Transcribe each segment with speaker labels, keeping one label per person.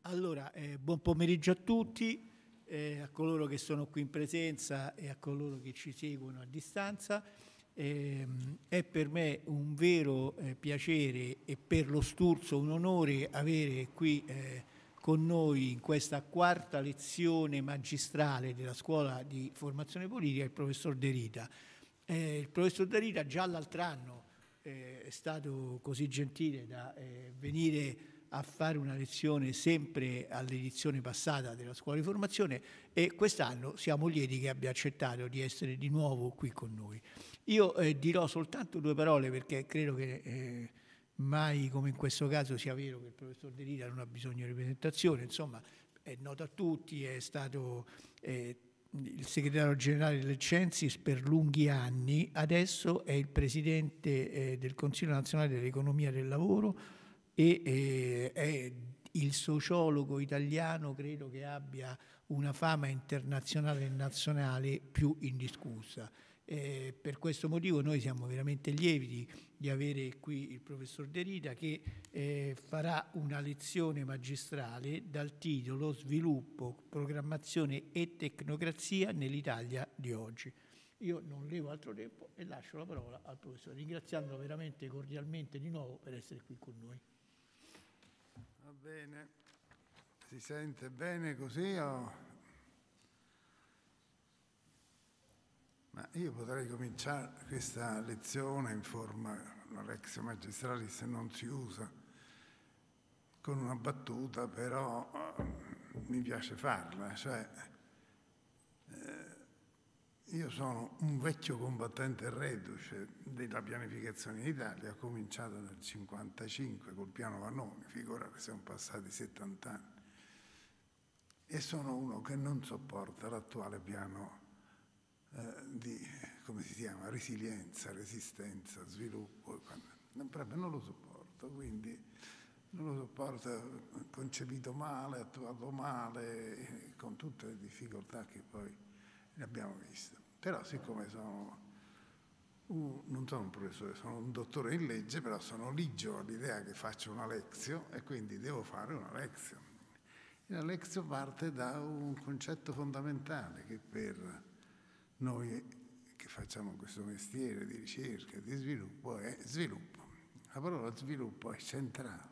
Speaker 1: Allora, buon pomeriggio a tutti, a coloro che sono qui in presenza e a coloro che ci seguono a distanza. È per me un vero piacere e per lo Sturzo un onore avere qui con noi in questa quarta lezione magistrale della Scuola di Formazione Politica il professor De Rita. Il professor De Rita già l'altro anno è stato così gentile da venire a fare una lezione sempre all'edizione passata della Scuola di Formazione e quest'anno siamo lieti che abbia accettato di essere di nuovo qui con noi. Io dirò soltanto due parole perché credo che mai come in questo caso sia vero che il professor De Rita non ha bisogno di presentazione, insomma è noto a tutti, è stato il segretario generale del Censis per lunghi anni, adesso è il presidente del Consiglio nazionale dell'economia del lavoro e è il sociologo italiano, credo che abbia una fama internazionale e nazionale più indiscussa. Per questo motivo noi siamo veramente lieti di avere qui il professor De Rita che farà una lezione magistrale dal titolo Sviluppo, programmazione e tecnocrazia nell'Italia di oggi. Io non levo altro tempo e lascio la parola al professore, ringraziandolo veramente cordialmente di nuovo per essere qui con noi.
Speaker 2: Va bene, si sente bene così o... Ma io potrei cominciare questa lezione in forma, una lectio magistralis non si usa, con una battuta, però mi piace farla, cioè io sono un vecchio combattente reduce della pianificazione in Italia, ho cominciato nel 1955 col piano Vanoni, figura che siamo passati 70 anni, e sono uno che non sopporta l'attuale piano di, come si chiama, resilienza, resistenza, sviluppo, proprio non lo sopporto, quindi non lo sopporto, concepito male, attuato male, con tutte le difficoltà che poi ne abbiamo visto. Però siccome non sono un professore, sono un dottore in legge, però sono ligio all'idea che faccio una lezione e quindi devo fare una lezione. E la lezione parte da un concetto fondamentale che per noi che facciamo questo mestiere di ricerca, di sviluppo, è sviluppo. La parola sviluppo è centrale.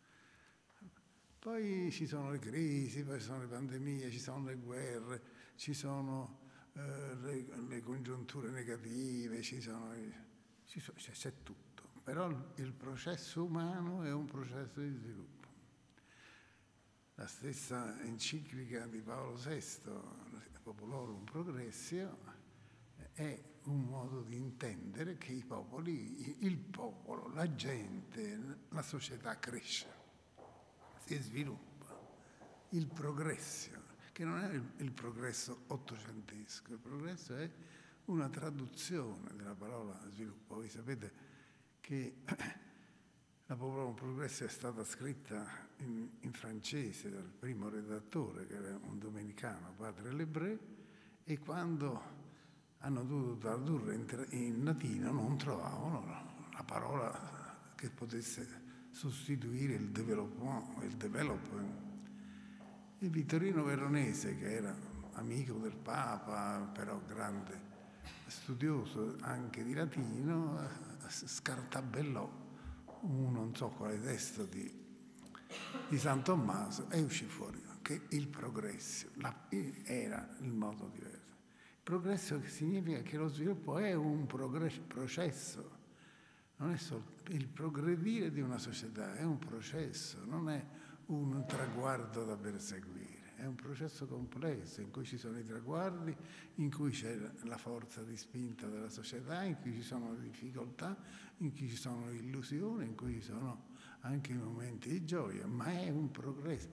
Speaker 2: Poi ci sono le crisi, poi ci sono le pandemie, ci sono le guerre, ci sono le congiunture negative, c'è tutto. Però il processo umano è un processo di sviluppo. La stessa enciclica di Paolo VI, Populorum Progressio, è un modo di intendere che i popoli, il popolo, la gente, la società cresce, si sviluppa. Il progresso, che non è il progresso ottocentesco, il progresso è una traduzione della parola sviluppo. Voi sapete che la parola progresso è stata scritta in francese dal primo redattore, che era un domenicano, padre Lebré, e quando hanno dovuto tradurre in latino non trovavano la parola che potesse sostituire il development. E Vittorino Veronese, che era amico del Papa, però grande studioso anche di latino, scartabellò non so quale testo di San Tommaso e uscì fuori che il progresso era il modo diverso. Il progresso significa che lo sviluppo è un processo, non è solo il progredire di una società, è un processo, non è un traguardo da perseguire, è un processo complesso in cui ci sono i traguardi, in cui c'è la forza di spinta della società, in cui ci sono le difficoltà, in cui ci sono le illusioni, in cui ci sono anche i momenti di gioia, ma è un progresso,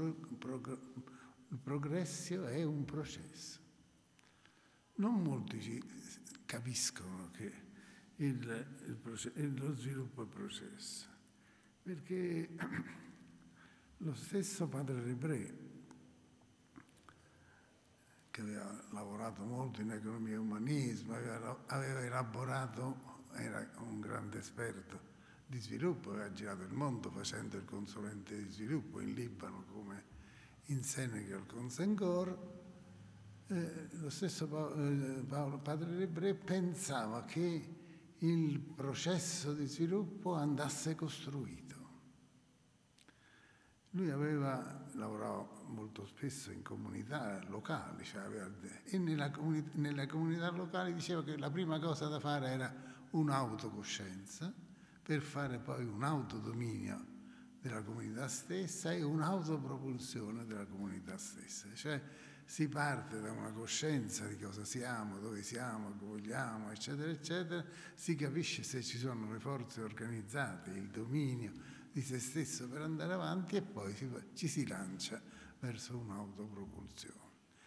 Speaker 2: il progresso è un processo. Non molti capiscono che lo sviluppo è processo, perché lo stesso padre Lebré, che aveva lavorato molto in economia e umanismo, aveva elaborato, era un grande esperto di sviluppo, ha girato il mondo facendo il consulente di sviluppo in Libano come in Senegal con Senghor. Lo stesso padre Lebré pensava che il processo di sviluppo andasse costruito. Lui lavorava molto spesso in comunità locali, e nelle comunità locali diceva che la prima cosa da fare era un'autocoscienza, per fare poi un autodominio della comunità stessa e un'autopropulsione della comunità stessa. Cioè si parte da una coscienza di cosa siamo, dove siamo, che vogliamo, eccetera, eccetera, si capisce se ci sono le forze organizzate, il dominio di se stesso per andare avanti e poi ci si lancia verso un'autopropulsione.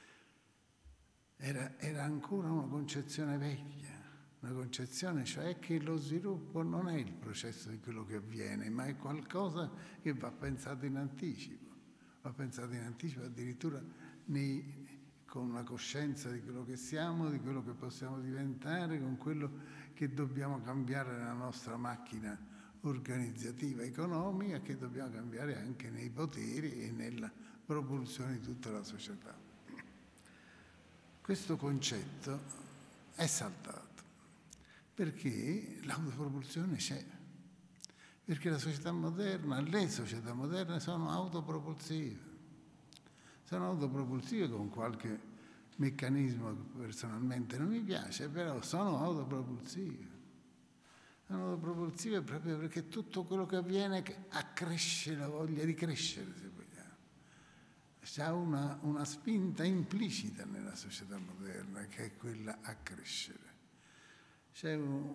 Speaker 2: Era ancora una concezione vecchia, una concezione cioè che lo sviluppo non è il processo di quello che avviene, ma è qualcosa che va pensato in anticipo. Va pensato in anticipo addirittura con una coscienza di quello che siamo, di quello che possiamo diventare, con quello che dobbiamo cambiare nella nostra macchina organizzativa economica, che dobbiamo cambiare anche nei poteri e nella propulsione di tutta la società. Questo concetto è saltato perché l'autopropulsione c'è, perché le società moderne sono autopropulsive. Sono autopropulsive con qualche meccanismo che personalmente non mi piace, però sono autopropulsive. Sono autopropulsive proprio perché tutto quello che avviene accresce la voglia di crescere, se vogliamo. C'è una spinta implicita nella società moderna che è quella a crescere. C'è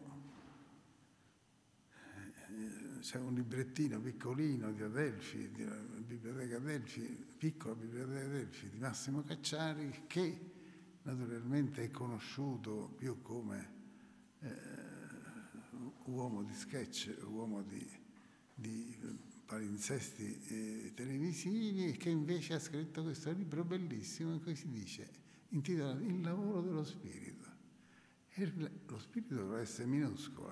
Speaker 2: un librettino piccolino di Adelphi, della biblioteca Adelphi, piccola biblioteca Adelphi di Massimo Cacciari, che naturalmente è conosciuto più come uomo di sketch, uomo di palinsesti televisivi, e che invece ha scritto questo libro bellissimo in cui si dice, intitolato Il lavoro dello spirito. E lo spirito deve essere minuscolo,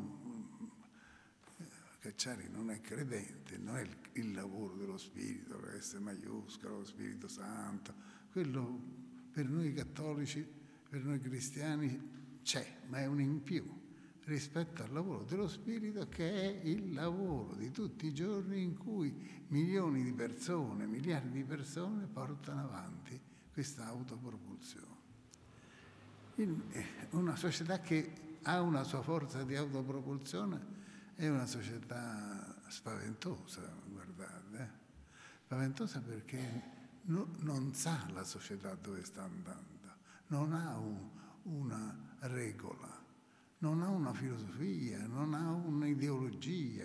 Speaker 2: Cacciari non è credente, non è il lavoro dello spirito, deve essere maiuscolo, lo Spirito Santo. Quello per noi cattolici, per noi cristiani c'è, ma è un in più rispetto al lavoro dello spirito, che è il lavoro di tutti i giorni in cui milioni di persone, miliardi di persone portano avanti questa autopropulsione. Una società che ha una sua forza di autopropulsione è una società spaventosa, guardate, spaventosa perché non sa la società dove sta andando, non ha una regola, non ha una filosofia, non ha un'ideologia.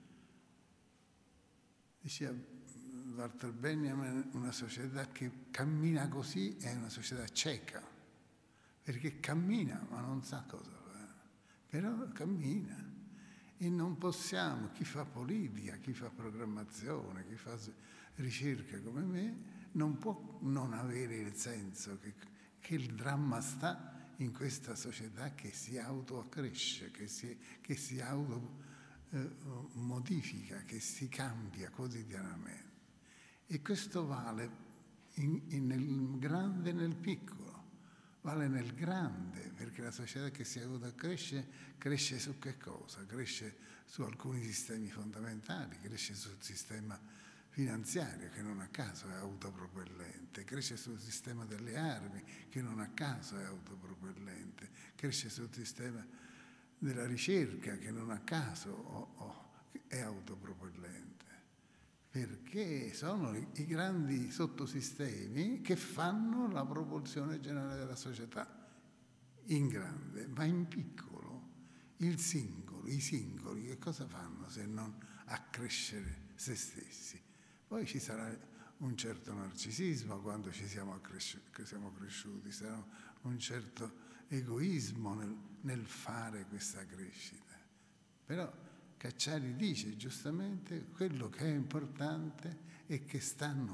Speaker 2: Diceva Walter Benjamin, una società che cammina così è una società cieca, perché cammina ma non sa cosa fare, però cammina. E non possiamo, chi fa politica, chi fa programmazione, chi fa ricerca come me, non può non avere il senso che il dramma sta in questa società che si autoaccresce, che si automodifica, che si cambia quotidianamente. E questo vale nel grande e nel piccolo. Vale nel grande, perché la società che si autoaccresce cresce su che cosa? Cresce su alcuni sistemi fondamentali, cresce sul sistema finanziario, che non a caso è autopropellente, cresce sul sistema delle armi, che non a caso è autopropellente, cresce sul sistema della ricerca, che non a caso è autopropellente, perché sono i grandi sottosistemi che fanno la propulsione generale della società in grande, ma in piccolo i singoli che cosa fanno se non accrescere se stessi? Poi ci sarà un certo narcisismo quando siamo cresciuti, sarà un certo egoismo nel fare questa crescita. Però Cacciari dice giustamente quello che è importante è che stanno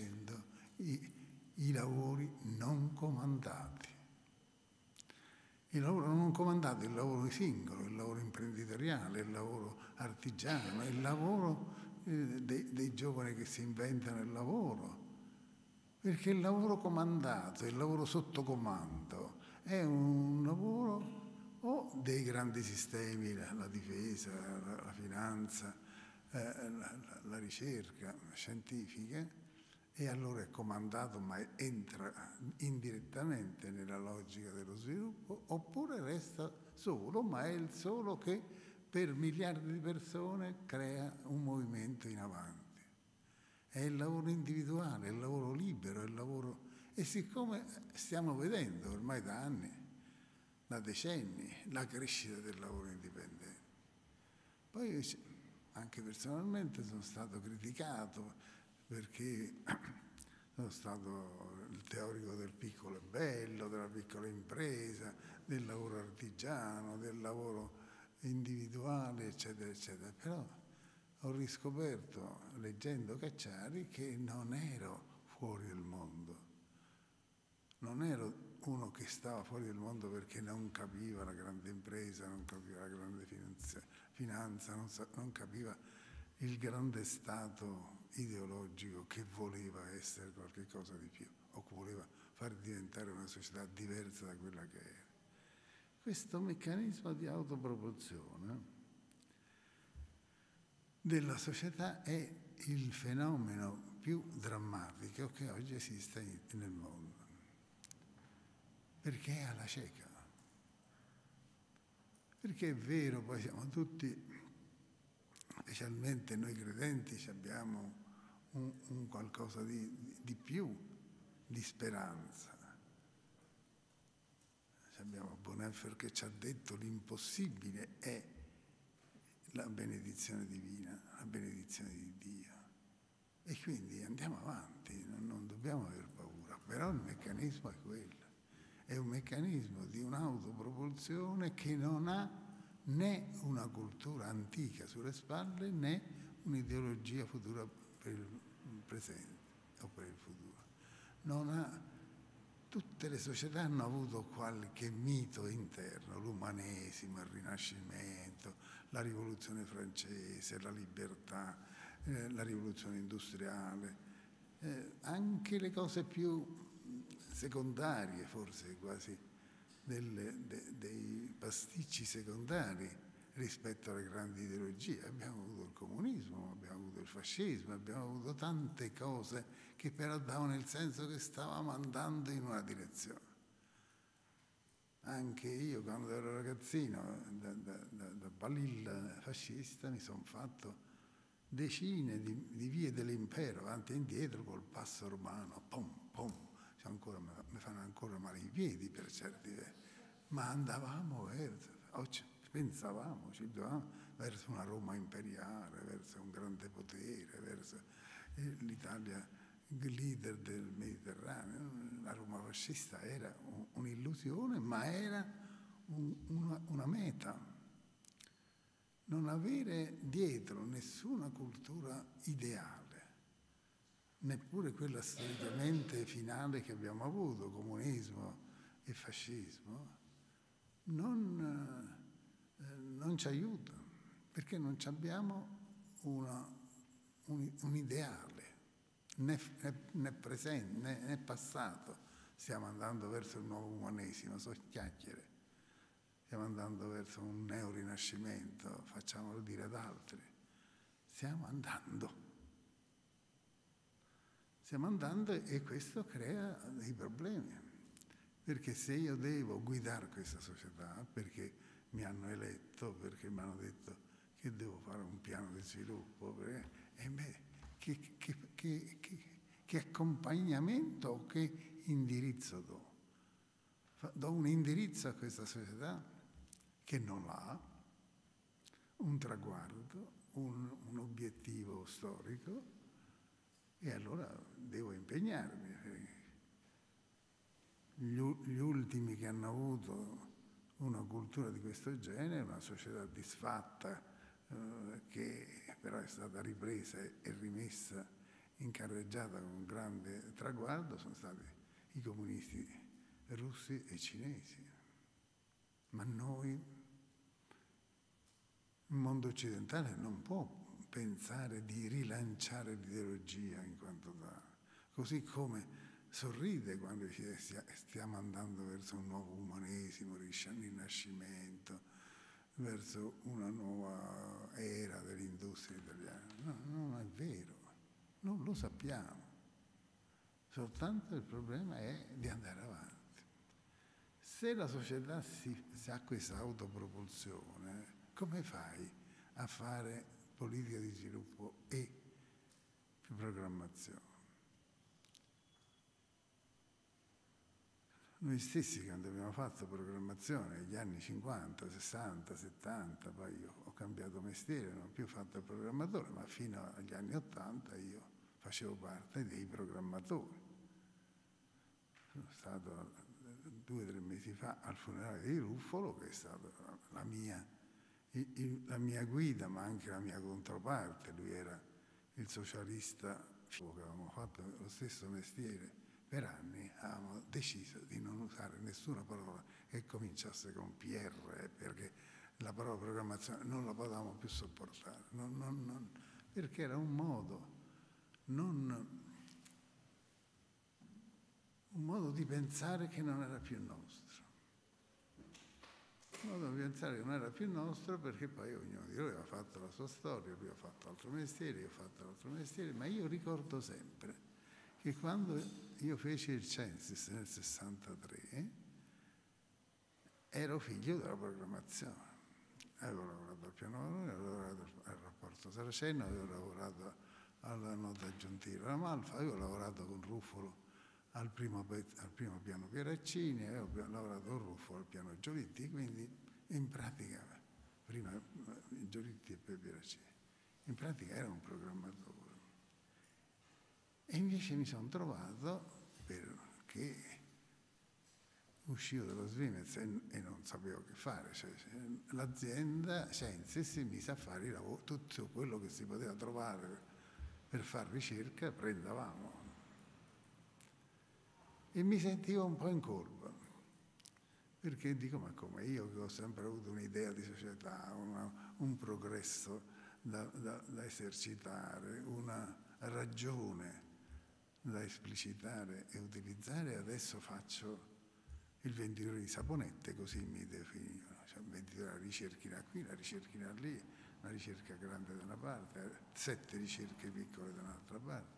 Speaker 2: crescendo i lavori non comandati. il lavoro non comandato, il lavoro singolo, il lavoro imprenditoriale, il lavoro artigiano, il lavoro dei giovani che si inventano il lavoro. Perché il lavoro comandato, il lavoro sotto comando, è un lavoro o dei grandi sistemi, la difesa, la finanza, la ricerca scientifica, e allora è comandato ma entra indirettamente nella logica dello sviluppo, oppure resta solo, ma è il solo che per miliardi di persone crea un movimento in avanti. È il lavoro individuale, è il lavoro libero, è il lavoro... E siccome stiamo vedendo ormai da anni, da decenni, la crescita del lavoro indipendente, poi anche personalmente sono stato criticato perché sono stato il teorico del piccolo e bello, della piccola impresa, del lavoro artigiano, del lavoro individuale, eccetera, eccetera. Però ho riscoperto, leggendo Cacciari, che non ero fuori del mondo. Non ero uno che stava fuori del mondo perché non capiva la grande impresa, non capiva la grande finanza, non capiva il grande stato ideologico che voleva essere qualcosa di più o che voleva far diventare una società diversa da quella che era. Questo meccanismo di autoproporzione della società è il fenomeno più drammatico che oggi esiste nel mondo, perché è alla cieca. Perché è vero, poi siamo tutti, specialmente noi credenti, abbiamo un qualcosa di più, di speranza. Abbiamo Bonhoeffer che ci ha detto l'impossibile è la benedizione divina, la benedizione di Dio. E quindi andiamo avanti, non dobbiamo aver paura, però il meccanismo è quello. È un meccanismo di un'autopropulsione che non ha né una cultura antica sulle spalle né un'ideologia futura per il presente o per il futuro. Non ha... Tutte le società hanno avuto qualche mito interno, l'umanesimo, il Rinascimento, la Rivoluzione francese, la libertà, la Rivoluzione industriale, anche le cose più secondarie, forse quasi dei pasticci secondari rispetto alle grandi ideologie. Abbiamo avuto il comunismo, abbiamo avuto il fascismo, abbiamo avuto tante cose che però davano il senso che stavamo andando in una direzione. Anche io, quando ero ragazzino, da balilla fascista, mi sono fatto decine di vie dell'impero, avanti e indietro, col passo romano, pom, pom. Mi fanno ancora male i piedi per certi versi, ma andavamo pensavamo, ci dovevamo verso una Roma imperiale, verso un grande potere, verso l'Italia leader del Mediterraneo. La Roma fascista era un'illusione, ma era una meta. Non avere dietro nessuna cultura ideale, neppure quella storicamente finale che abbiamo avuto, comunismo e fascismo, non ci aiuta, perché non abbiamo un ideale, né presente né passato. Stiamo andando verso il nuovo umanesimo, sono chiacchiere. Stiamo andando verso un neorinascimento, facciamolo dire ad altri. Stiamo andando e questo crea dei problemi, perché se io devo guidare questa società, perché mi hanno eletto, perché mi hanno detto che devo fare un piano di sviluppo, che accompagnamento o che indirizzo do? Do un indirizzo a questa società che non ha un traguardo, un obiettivo storico, e allora devo impegnarmi. Gli ultimi che hanno avuto una cultura di questo genere, una società disfatta, che però è stata ripresa e rimessa in carreggiata con un grande traguardo, sono stati i comunisti russi e cinesi. Ma noi, il mondo occidentale non può pensare di rilanciare l'ideologia in quanto tale, così come sorride quando stiamo andando verso un nuovo umanesimo, rinascimento, verso una nuova era dell'industria italiana. No, non è vero, non lo sappiamo. Soltanto il problema è di andare avanti. Se la società si ha questa autopropulsione, come fai a fare politica di sviluppo e programmazione? Noi stessi quando abbiamo fatto programmazione negli anni 50, 60, 70, poi io ho cambiato mestiere, non ho più fatto il programmatore, ma fino agli anni 80 io facevo parte dei programmatori. Sono stato 2 o 3 mesi fa al funerale di Ruffolo, che è stata la mia guida, ma anche la mia controparte. Lui era il socialista, che avevamo fatto lo stesso mestiere per anni, avevamo deciso di non usare nessuna parola che cominciasse con PR, perché la parola programmazione non la potevamo più sopportare, perché era un modo di pensare che non era più nostro. Un modo di pensare che non era più nostro, perché poi ognuno di noi aveva fatto la sua storia, lui ha fatto altro mestiere, io ho fatto l'altro mestiere, ma io ricordo sempre che quando io feci il Censis nel 63 ero figlio della programmazione. Avevo lavorato al piano valore, avevo lavorato al rapporto Saraceno, avevo lavorato alla nota aggiuntiva Ramalfa, avevo lavorato con Ruffolo al primo piano Pieraccini, avevo lavorato con Ruffolo al piano Giolitti, quindi in pratica, prima Giolitti e poi Pieraccini, in pratica era un programmatore. E invece mi sono trovato, perché uscivo dallo Svimez e non sapevo che fare, cioè, l'azienda Censis si mise a fare i lavori, tutto quello che si poteva trovare per fare ricerca prendevamo. E mi sentivo un po' in colpa, perché dico, ma come io che ho sempre avuto un'idea di società, un progresso da esercitare, una ragione da esplicitare e utilizzare, adesso faccio il venditore di saponette, così mi definivano, cioè un venditore, la ricerchina qui, la ricerchina lì, una ricerca grande da una parte, 7 ricerche piccole da un'altra parte.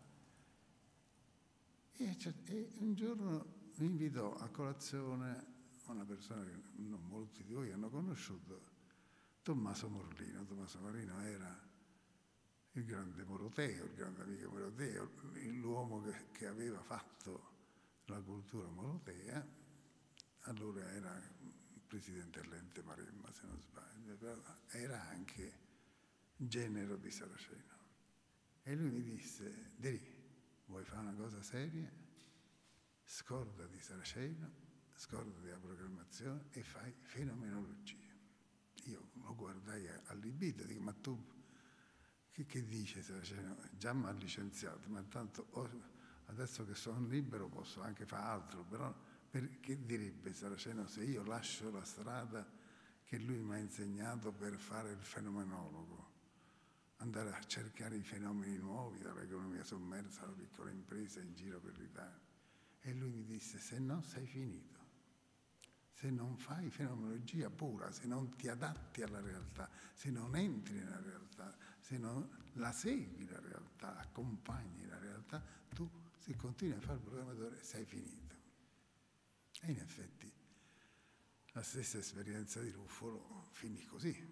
Speaker 2: E un giorno mi invitò a colazione una persona che non molti di voi hanno conosciuto, Tommaso Morlino. Tommaso Morlino era il grande Moroteo, il grande amico Moroteo, l'uomo che aveva fatto la cultura morotea. Allora era il presidente dell'ente Maremma, se non sbaglio, però era anche genero di Saraceno. E lui mi disse, Derì, vuoi fare una cosa seria? Scorda di Saraceno, scorda della programmazione e fai fenomenologia. Io lo guardai allibito e dico, ma tu che dice Saraceno? Già mi ha licenziato, ma tanto adesso che sono libero posso anche fare altro, però che direbbe Saraceno se io lascio la strada che lui mi ha insegnato per fare il fenomenologo? Andare a cercare i fenomeni nuovi dall'economia sommersa alla piccola impresa in giro per l'Italia. E lui mi disse, se no sei finito, se non fai fenomenologia pura, se non ti adatti alla realtà, se non entri nella realtà, se non la segui la realtà, accompagni la realtà, tu se continui a fare il programmatore sei finito. E in effetti la stessa esperienza di Ruffolo finì così.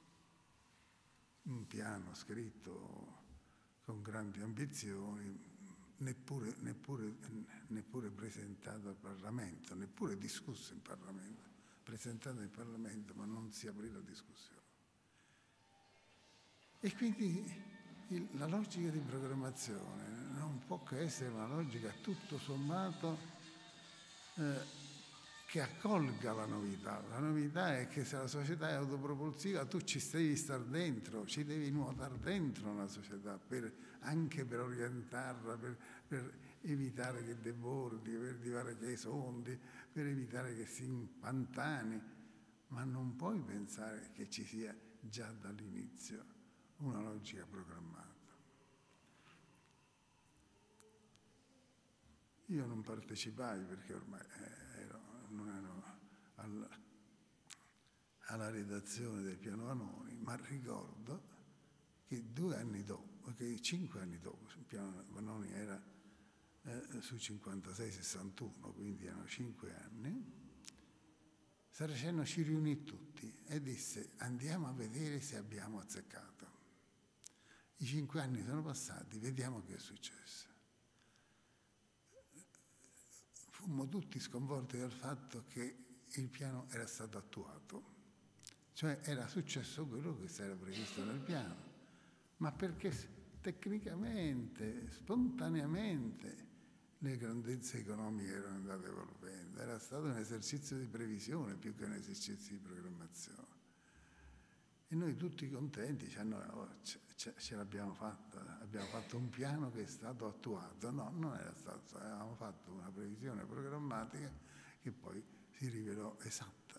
Speaker 2: Un piano scritto con grandi ambizioni, neppure presentato al Parlamento, neppure discusso in Parlamento, presentato in Parlamento, ma non si aprì la discussione. E quindi la logica di programmazione non può che essere una logica tutto sommato che accolga la novità. La novità è che se la società è autopropulsiva tu ci devi stare dentro, ci devi nuotare dentro una società anche per orientarla, per evitare che debordi, per evitare che esondi, per evitare che si impantani. ma non puoi pensare che ci sia già dall'inizio una logica programmata. Io non partecipai perché ormai non ero alla redazione del Piano Vanoni, ma ricordo che 2 anni dopo, che 5 anni dopo, il Piano Vanoni era su 56-61, quindi erano 5 anni, Saraceno ci riunì tutti e disse: andiamo a vedere se abbiamo azzeccato. I 5 anni sono passati, vediamo che è successo. Fummo tutti sconvolti dal fatto che il piano era stato attuato, cioè era successo quello che si era previsto nel piano, ma perché tecnicamente, spontaneamente, le grandezze economiche erano andate evolvendo. Era stato un esercizio di previsione più che un esercizio di programmazione. E noi tutti contenti, ce l'abbiamo fatta, abbiamo fatto un piano che è stato attuato. No, non era stato, avevamo fatto una previsione programmatica che poi si rivelò esatta.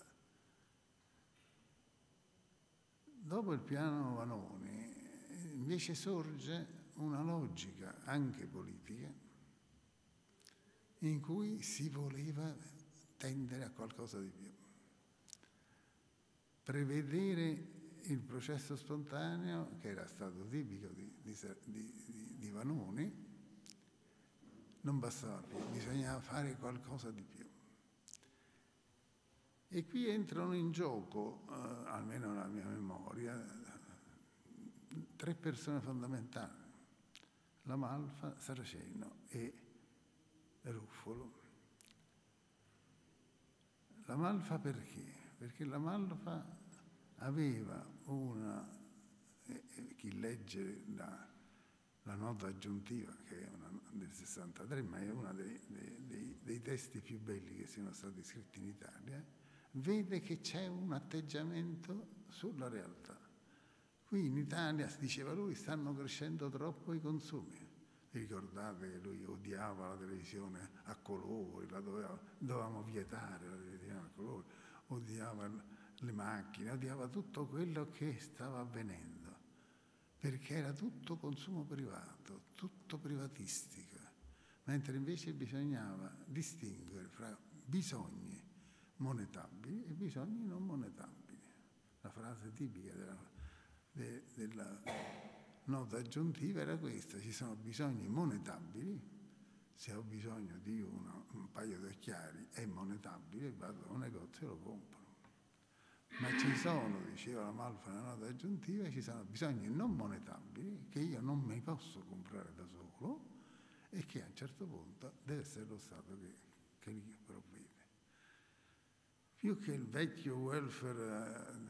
Speaker 2: Dopo il piano Vanoni invece sorge una logica anche politica in cui si voleva tendere a qualcosa di più. Prevedere il processo spontaneo, che era stato tipico di Vanoni, non bastava più, bisognava fare qualcosa di più. E qui entrano in gioco, almeno nella mia memoria, 3 persone fondamentali: La Malfa, Saraceno e Ruffolo. La Malfa perché? Perché la Malfa aveva chi legge la nota aggiuntiva, che è una del 63, ma è uno dei testi più belli che siano stati scritti in Italia, vede che c'è un atteggiamento sulla realtà. Qui in Italia, diceva lui, stanno crescendo troppo i consumi. Vi ricordate che lui odiava la televisione a colori, dovevamo vietare la televisione a colori, odiava le macchine, odiava tutto quello che stava avvenendo, perché era tutto consumo privato, tutto privatistico, mentre invece bisognava distinguere fra bisogni monetabili e bisogni non monetabili. La frase tipica della nota aggiuntiva era questa: ci sono bisogni monetabili, se ho bisogno di un paio di occhiali è monetabile, vado a un negozio e lo compro. Ma ci sono, diceva la Malfa nella nota aggiuntiva, ci sono bisogni non monetabili che io non mi posso comprare da solo e che a un certo punto deve essere lo Stato che li provvede. Più che il vecchio welfare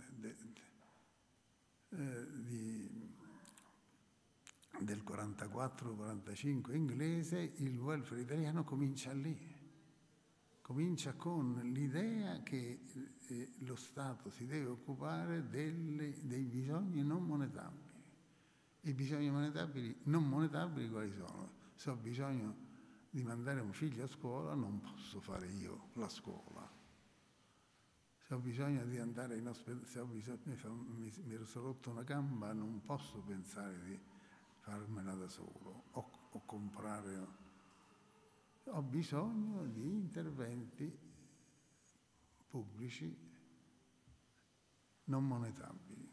Speaker 2: del 44-45 inglese, il welfare italiano comincia lì. Comincia con l'idea che lo Stato si deve occupare dei bisogni non monetabili. I bisogni non monetabili quali sono? Se ho bisogno di mandare un figlio a scuola, non posso fare io la scuola. Se ho bisogno di andare in ospedale, mi ero rotto una gamba, non posso pensare di farmela da solo o comprare. Ho bisogno di interventi pubblici non monetabili.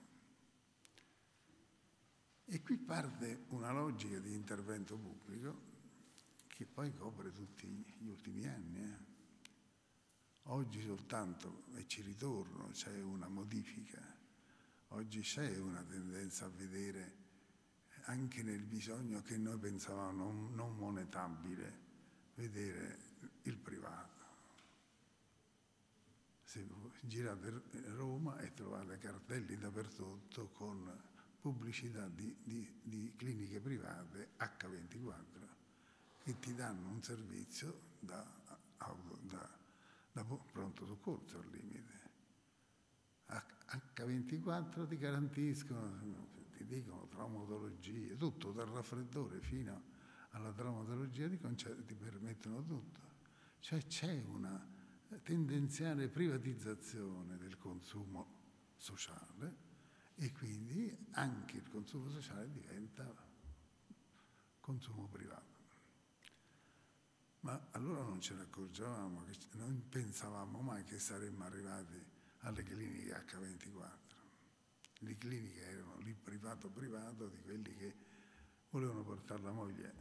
Speaker 2: E qui parte una logica di intervento pubblico che poi copre tutti gli ultimi anni. Oggi soltanto, e ci ritorno, c'è una modifica. Oggi c'è una tendenza a vedere anche nel bisogno che noi pensavamo non monetabile, vedere il privato. Se girate Roma e trovate cartelli dappertutto con pubblicità di cliniche private H24 che ti danno un servizio da pronto soccorso al limite. H24 ti garantiscono, ti dicono traumatologie, tutto dal raffreddore fino alla traumatologia ti permettono tutto. Cioè c'è una tendenziale privatizzazione del consumo sociale, e quindi anche il consumo sociale diventa consumo privato. Ma allora non ce ne accorgevamo, non pensavamo mai che saremmo arrivati alle cliniche H24. Le cliniche erano lì privato di quelli che volevano portare la moglie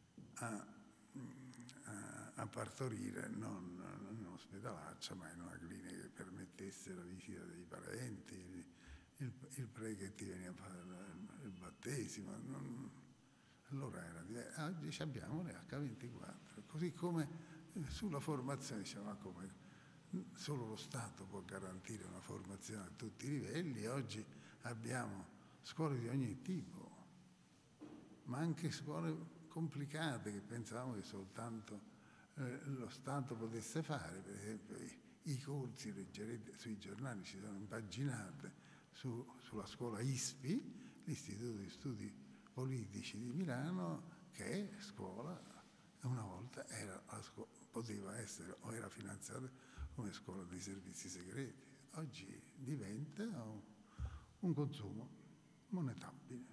Speaker 2: a partorire, non in un ospedalaccio, ma in una clinica che permettesse la visita dei parenti, il pre che ti veniva a fare il battesimo. Allora era diverso. Oggi abbiamo le H24, così come sulla formazione, diciamo, ma come solo lo Stato può garantire una formazione a tutti i livelli. Oggi abbiamo scuole di ogni tipo, ma anche scuole complicate che pensavamo che soltanto lo Stato potesse fare. Per esempio i corsi, leggerete sui giornali, ci sono impaginate sulla scuola ISPI, l'Istituto di Studi Politici di Milano, che è scuola, una volta poteva essere o era finanziata come scuola dei servizi segreti. Oggi diventa un consumo monetabile,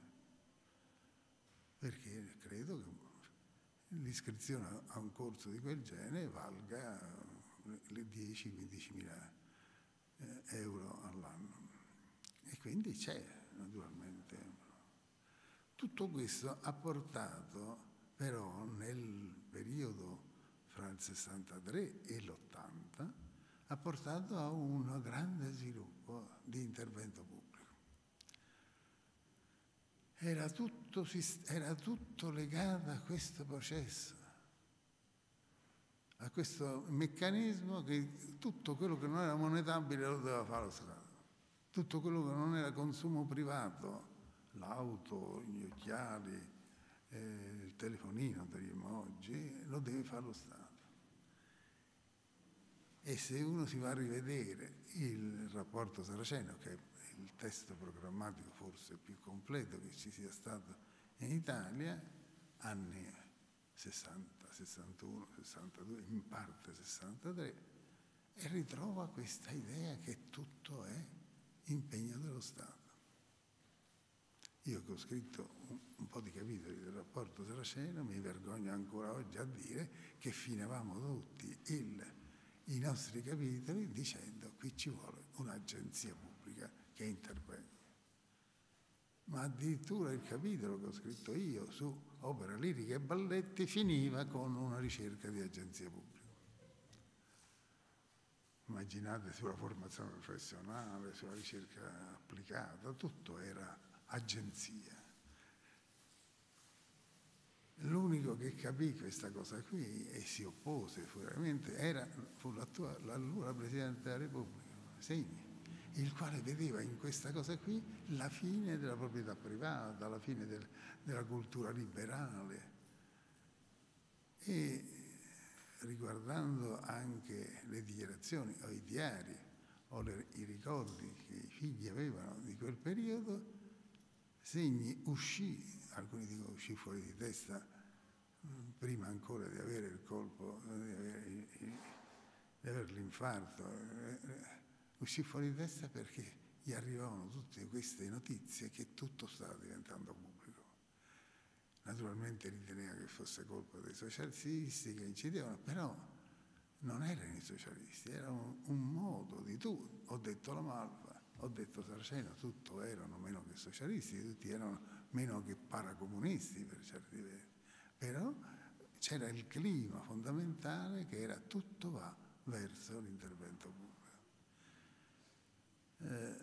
Speaker 2: perché credo che l'iscrizione a un corso di quel genere valga le 10-15 mila euro all'anno. E quindi c'è, naturalmente. Tutto questo ha portato, però, nel periodo fra il 63 e l'80, ha portato a un grande sviluppo di intervento pubblico. Era tutto legato a questo processo, a questo meccanismo che tutto quello che non era monetabile lo doveva fare lo Stato. Tutto quello che non era consumo privato, l'auto, gli occhiali, il telefonino, diremmo oggi, lo deve fare lo Stato. E se uno si va a rivedere il rapporto Saraceno, che è il testo programmatico forse più completo che ci sia stato in Italia, anni 60, 61, 62, in parte 63, e ritrova questa idea che tutto è impegno dello Stato. Io che ho scritto un po' di capitoli del rapporto Saraceno, mi vergogno ancora oggi a dire che finivamo tutti i nostri capitoli dicendo: qui ci vuole un'agenzia pubblica che intervenga. Ma addirittura il capitolo che ho scritto io su opera lirica e balletti finiva con una ricerca di agenzia pubblica. Immaginate, sulla formazione professionale, sulla ricerca applicata, tutto era agenzia. L'unico che capì questa cosa qui e si oppose furiosamente fu l'allora Presidente della Repubblica, Segni, il quale vedeva in questa cosa qui la fine della proprietà privata, la fine della cultura liberale. E riguardando anche le dichiarazioni o i diari o i ricordi che i figli avevano di quel periodo, Segni alcuni dicono uscì fuori di testa prima ancora di avere il colpo, di avere l'infarto, uscì fuori di testa perché gli arrivavano tutte queste notizie che tutto stava diventando pubblico. Naturalmente riteneva che fosse colpa dei socialisti che incidevano, però non erano i socialisti, era un modo di tutto. Ho detto la Malva, ho detto Saraceno, tutto erano meno che socialisti, tutti erano meno che paracomunisti per certi versi. Però c'era il clima fondamentale che era tutto va verso l'intervento pubblico.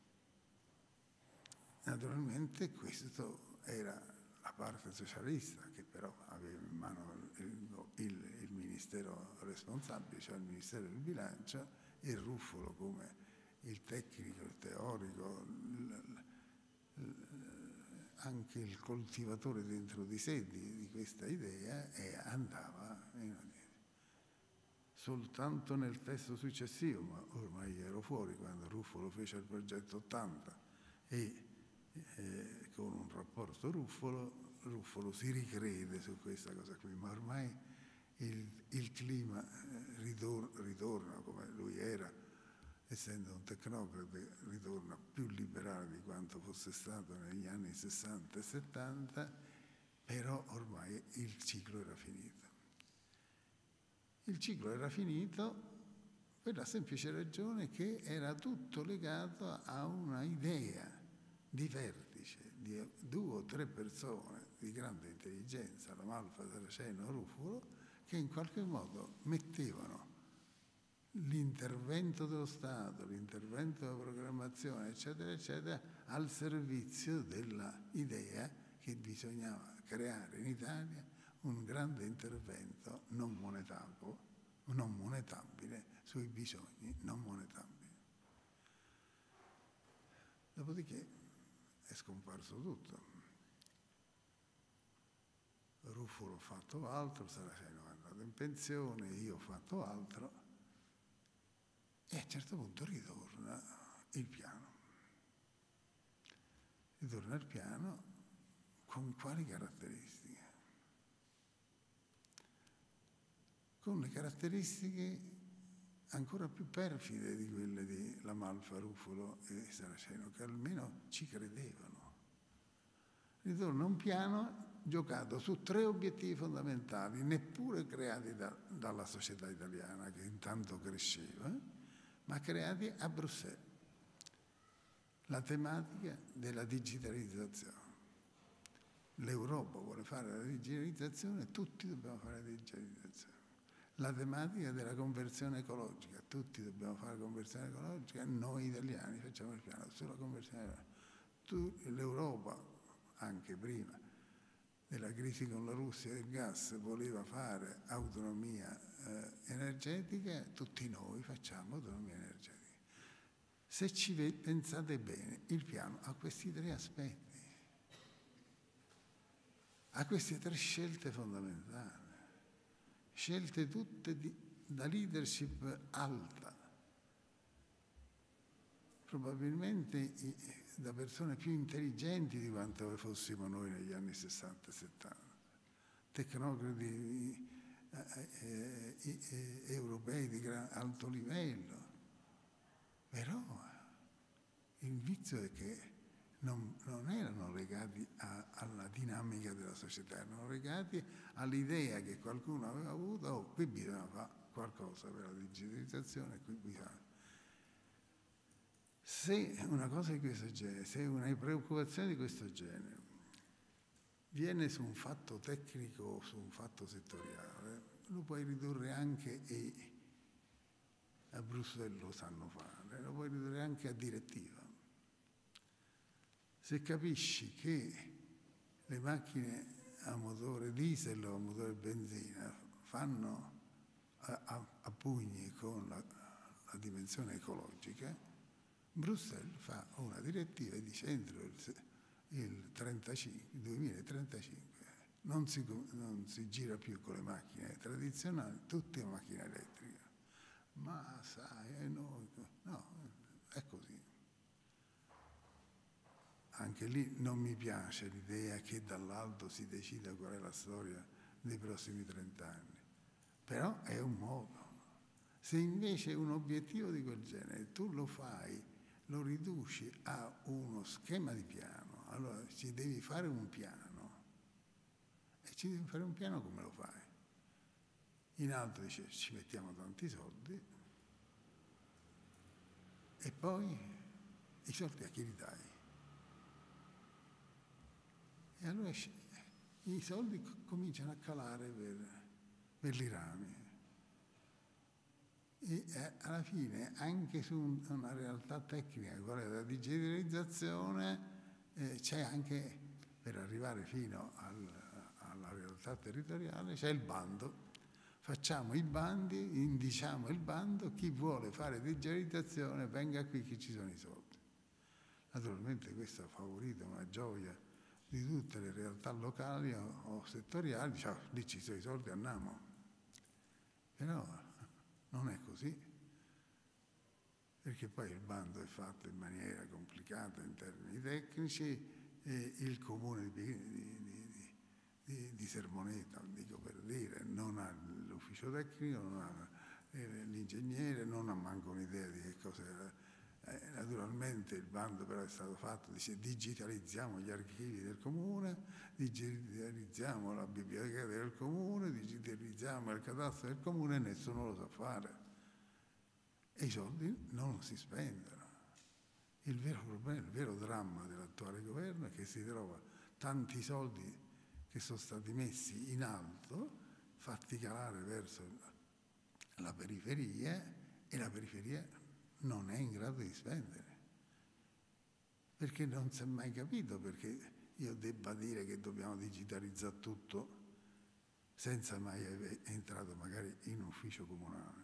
Speaker 2: Naturalmente questo era la parte socialista, che però aveva in mano il ministero responsabile, cioè il Ministero del Bilancio, e Ruffolo come il tecnico, il teorico, anche il coltivatore dentro di sé di questa idea, e andava soltanto nel testo successivo, ma ormai ero fuori quando Ruffolo fece il progetto 80 e con un rapporto Ruffolo si ricrede su questa cosa qui, ma ormai il clima ritorna come lui era, essendo un tecnocrate, ritorna più liberale di quanto fosse stato negli anni 60 e 70, però ormai il ciclo era finito. Il ciclo era finito per la semplice ragione che era tutto legato a una idea di vertice di 2 o 3 persone di grande intelligenza, la Malfa, Saraceno, Ruffolo, che in qualche modo mettevano l'intervento dello Stato, l'intervento della programmazione, eccetera, eccetera, al servizio della idea che bisognava creare in Italia un grande intervento non monetabile sui bisogni non monetabili. Dopodiché è scomparso tutto. Ruffolo ha fatto altro, Saraceno è andato in pensione, io ho fatto altro, e a un certo punto ritorna il piano. Ritorna il piano con quali caratteristiche? Con le caratteristiche ancora più perfide di quelle di La Malfa, Ruffolo e Saraceno, che almeno ci credevano. Ritorna un piano giocato su 3 obiettivi fondamentali, neppure creati dalla società italiana, che intanto cresceva, ma creati a Bruxelles. La tematica della digitalizzazione. L'Europa vuole fare la digitalizzazione, tutti dobbiamo fare la digitalizzazione. La tematica della conversione ecologica, tutti dobbiamo fare la conversione ecologica, noi italiani facciamo il piano sulla conversione ecologica. L'Europa, anche prima della crisi con la Russia del gas, voleva fare autonomia energetica, tutti noi facciamo autonomia energetica. Se ci pensate bene, il piano ha questi 3 aspetti, ha queste 3 scelte fondamentali. Scelte tutte da leadership alta, probabilmente da persone più intelligenti di quanto fossimo noi negli anni 60 e 70, tecnocrati europei di alto livello, però il vizio è che non erano legati alla dinamica della società, erano legati all'idea che qualcuno aveva avuto: oh, qui bisogna fare qualcosa per la digitalizzazione, qui bisogna. Se una cosa di questo genere, se una preoccupazione di questo genere viene su un fatto tecnico o su un fatto settoriale, lo puoi ridurre anche, e a Bruxelles lo sanno fare, lo puoi ridurre anche a direttiva. Se capisci che le macchine a motore diesel o a motore benzina fanno a pugni con la dimensione ecologica, Bruxelles fa una direttiva e dice: entro il 2035 non si gira più con le macchine tradizionali, tutte macchine elettriche. Ma sai, no, è così. Anche lì non mi piace l'idea che dall'alto si decida qual è la storia dei prossimi 30 anni. Però è un modo. Se invece un obiettivo di quel genere tu lo fai, lo riduci a uno schema di piano, allora ci devi fare un piano. E ci devi fare un piano, come lo fai? In alto dice: ci mettiamo tanti soldi, e poi i soldi a chi li dai? E allora i soldi cominciano a calare per i rami. E alla fine, anche su una realtà tecnica quale la digitalizzazione, c'è anche, per arrivare fino alla realtà territoriale, c'è il bando. Facciamo i bandi, indiciamo il bando, chi vuole fare digitalizzazione venga qui che ci sono i soldi. Naturalmente questo ha favorito una gioia di tutte le realtà locali o settoriali, diciamo: lì ci sono i soldi, andiamo. Però non è così, perché poi il bando è fatto in maniera complicata in termini tecnici, e il comune di di Sermoneta, dico per dire, non ha l'ufficio tecnico, non ha l'ingegnere, non ha manco un'idea di che cosa era. Naturalmente il bando però è stato fatto, dice digitalizziamo gli archivi del comune, digitalizziamo la biblioteca del comune, digitalizziamo il cadastro del comune e nessuno lo sa fare. E i soldi non si spendono. Il vero problema, il vero dramma dell'attuale governo è che si trova tanti soldi che sono stati messi in alto, fatti calare verso la periferia, e la periferia non è in grado di spendere. Perché non si è mai capito perché io debba dire che dobbiamo digitalizzare tutto senza mai essere entrato magari in un ufficio comunale,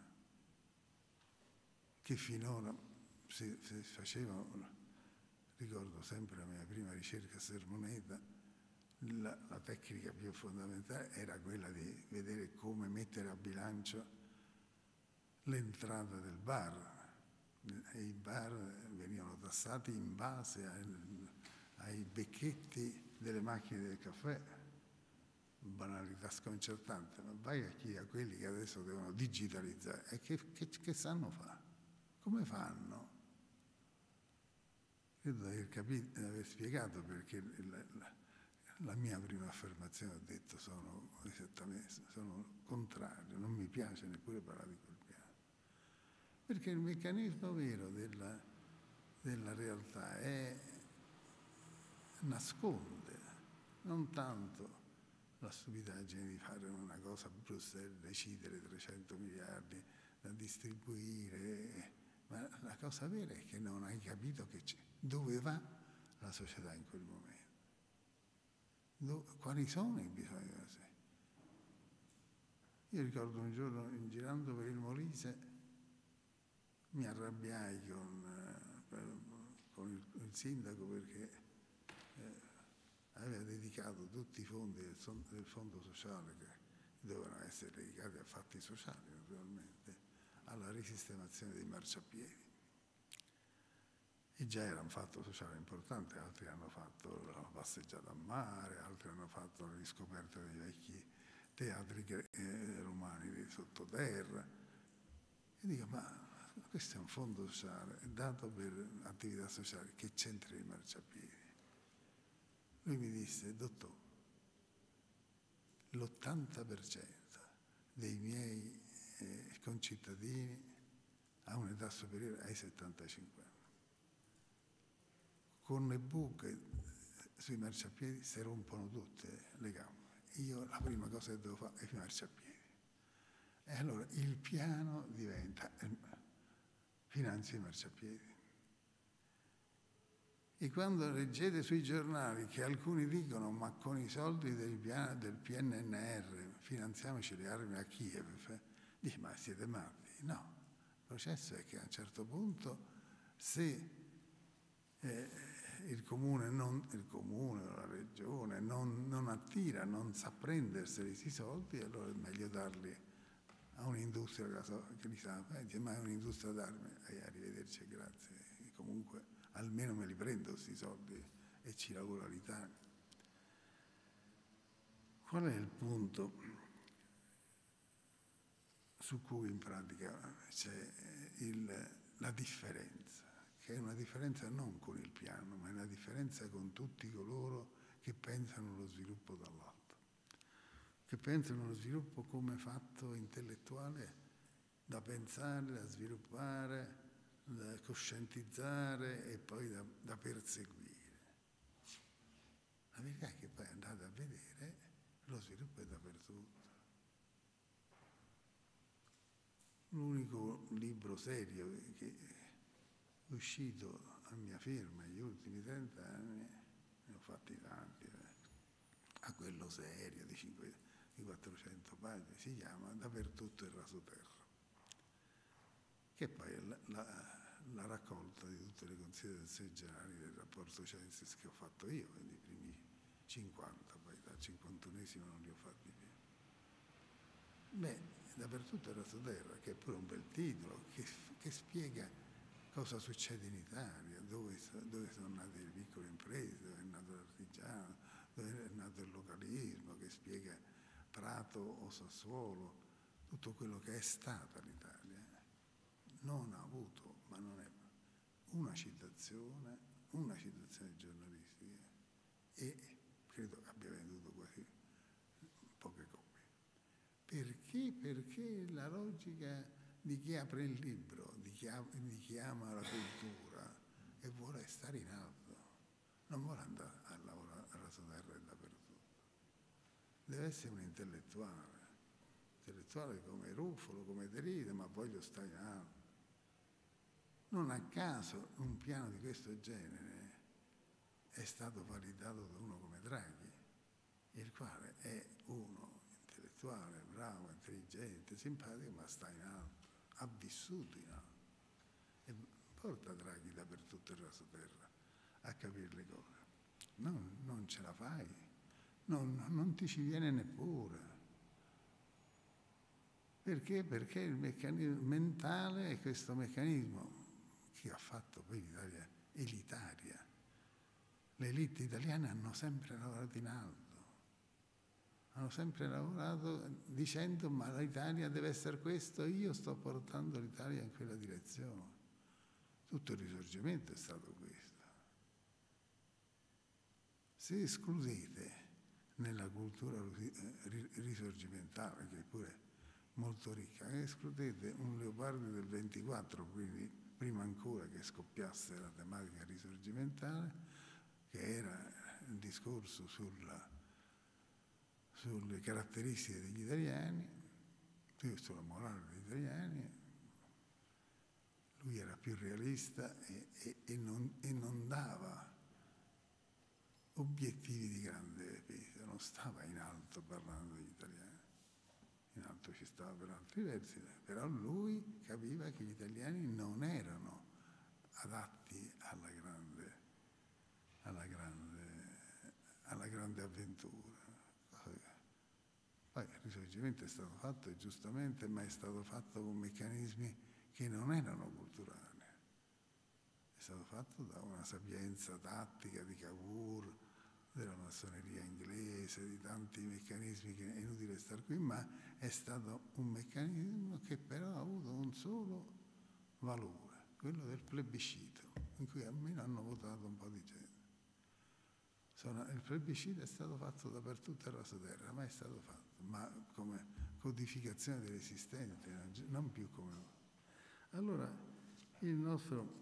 Speaker 2: che finora si faceva, ricordo sempre la mia prima ricerca a Sermoneta, la tecnica più fondamentale era quella di vedere come mettere a bilancio l'entrata del bar. E i bar venivano tassati in base ai becchetti delle macchine del caffè, banalità sconcertante, ma vai a chiedere a quelli che adesso devono digitalizzare e che sanno fare? Come fanno? Credo di aver spiegato perché la mia prima affermazione ho detto sono contrario, non mi piace neppure parlare di quel piano. Perché il meccanismo vero della realtà nasconde non tanto la stupidaggine di fare una cosa a Bruxelles, decidere 300 miliardi da distribuire, ma la cosa vera è che non hai capito dove va la società in quel momento. Quali sono i bisogni della società? Io ricordo un giorno, girando per il Molise, mi arrabbiai con il sindaco perché aveva dedicato tutti i fondi del fondo sociale, che dovevano essere dedicati a fatti sociali naturalmente, alla risistemazione dei marciapiedi. E già era un fatto sociale importante, altri hanno fatto la passeggiata a mare, altri hanno fatto la riscoperta dei vecchi teatri romani di sottoterra. E dico, ma questo è un fondo sociale, è dato per attività sociali, che c'entra i marciapiedi? Lui mi disse, dottor, l'80% dei miei concittadini ha un'età superiore ai 75 anni. Con le buche sui marciapiedi si rompono tutte le gambe. Io la prima cosa che devo fare è i marciapiedi. E allora il piano diventa finanzia i marciapiedi. E quando leggete sui giornali che alcuni dicono ma con i soldi del PNRR finanziamoci le armi a Kiev, dici ma siete matti? No, il processo è che a un certo punto se il comune o la regione non attira, non sa prenderseli questi soldi, allora è meglio darli a un'industria che li sa, ma è un'industria d'armi, arrivederci e grazie, e comunque almeno me li prendo questi soldi e ci lavora l'Italia. Qual è il punto su cui in pratica c'è la differenza? Che è una differenza non con il piano, ma è una differenza con tutti coloro che pensano allo sviluppo dall'alto, che pensano allo sviluppo come fatto intellettuale da pensare, da sviluppare, da coscientizzare e poi da perseguire. La verità è che poi andate a vedere, lo sviluppo è dappertutto. L'unico libro serio che è uscito a mia firma negli ultimi 30 anni, ne ho fatti tanti, a quello serio di 400 pagine, si chiama Dappertutto il rasoterra, che poi è la raccolta di tutte le considerazioni generali del rapporto Censis che ho fatto io, quindi i primi 50, poi dal 51esimo non li ho fatti più. Beh, Dappertutto il rasoterra, che è pure un bel titolo, che spiega cosa succede in Italia, dove sono nate le piccole imprese, dove è nato l'artigiano, dove è nato il localismo, che spiega Prato o Sassuolo, tutto quello che è stata l'Italia. Non ha avuto, ma non è una citazione giornalistica, e credo che abbia venduto quasi poche copie. Perché? Perché la logica di chi apre il libro, di chi ama la cultura e vuole stare in alto, non vuole andare a lavorare alla sotterra e dappertutto. Deve essere un intellettuale come Ruffolo, come Derrida, ma voglio stare in alto. Non a caso un piano di questo genere è stato validato da uno come Draghi, il quale è uno intellettuale, bravo, intelligente, simpatico, ma sta in alto, ha vissuto in alto. E porta Draghi dappertutto il rasoterra a capire le cose. Non ce la fai, non ti ci viene neppure. Perché? Perché il meccanismo mentale è questo meccanismo che ha fatto poi l'Italia elitaria. Le elite italiane hanno sempre lavorato in alto, hanno sempre lavorato dicendo ma l'Italia deve essere questo, io sto portando l'Italia in quella direzione. Tutto il Risorgimento è stato questo. Se escludete nella cultura risorgimentale, che è pure molto ricca, escludete un Leopardi del 24, quindi prima ancora che scoppiasse la tematica risorgimentale, che era il discorso sulle caratteristiche degli italiani, sulla morale degli italiani. Lui era più realista e non dava obiettivi di grande peso, non stava in alto parlando degli italiani. In alto ci stava per altri versi, però lui capiva che gli italiani non erano adatti alla grande avventura. Poi il Risorgimento è stato fatto giustamente, ma è stato fatto con meccanismi che non erano culturali. È stato fatto da una sapienza tattica di Cavour, della massoneria inglese, di tanti meccanismi che è inutile star qui, ma è stato un meccanismo che però ha avuto un solo valore, quello del plebiscito, in cui almeno hanno votato un po' di gente. Il plebiscito è stato fatto dappertutto il rasoterra, ma è stato fatto, ma come codificazione dell'esistente, non più come... Allora, il nostro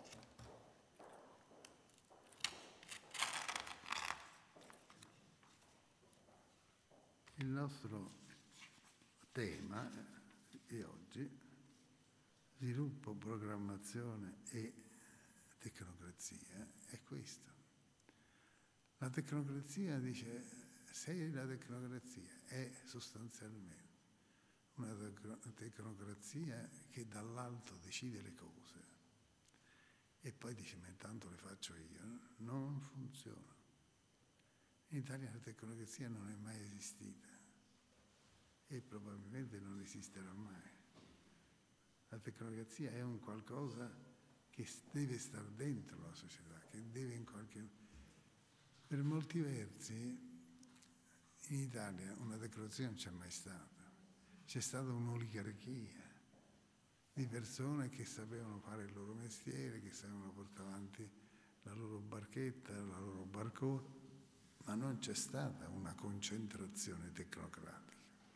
Speaker 2: tema di oggi, sviluppo, programmazione e tecnocrazia, è questo. La tecnocrazia dice, se la tecnocrazia è sostanzialmente una tecnocrazia che dall'alto decide le cose e poi dice, ma intanto le faccio io, non funziona. In Italia la tecnocrazia non è mai esistita e probabilmente non esisterà mai. La tecnocrazia è un qualcosa che deve stare dentro la società, che deve in qualche... Per molti versi in Italia una tecnocrazia non c'è mai stata. C'è stata un'oligarchia di persone che sapevano fare il loro mestiere, che sapevano portare avanti la loro barchetta, la loro barcona, ma non c'è stata una concentrazione tecnocratica.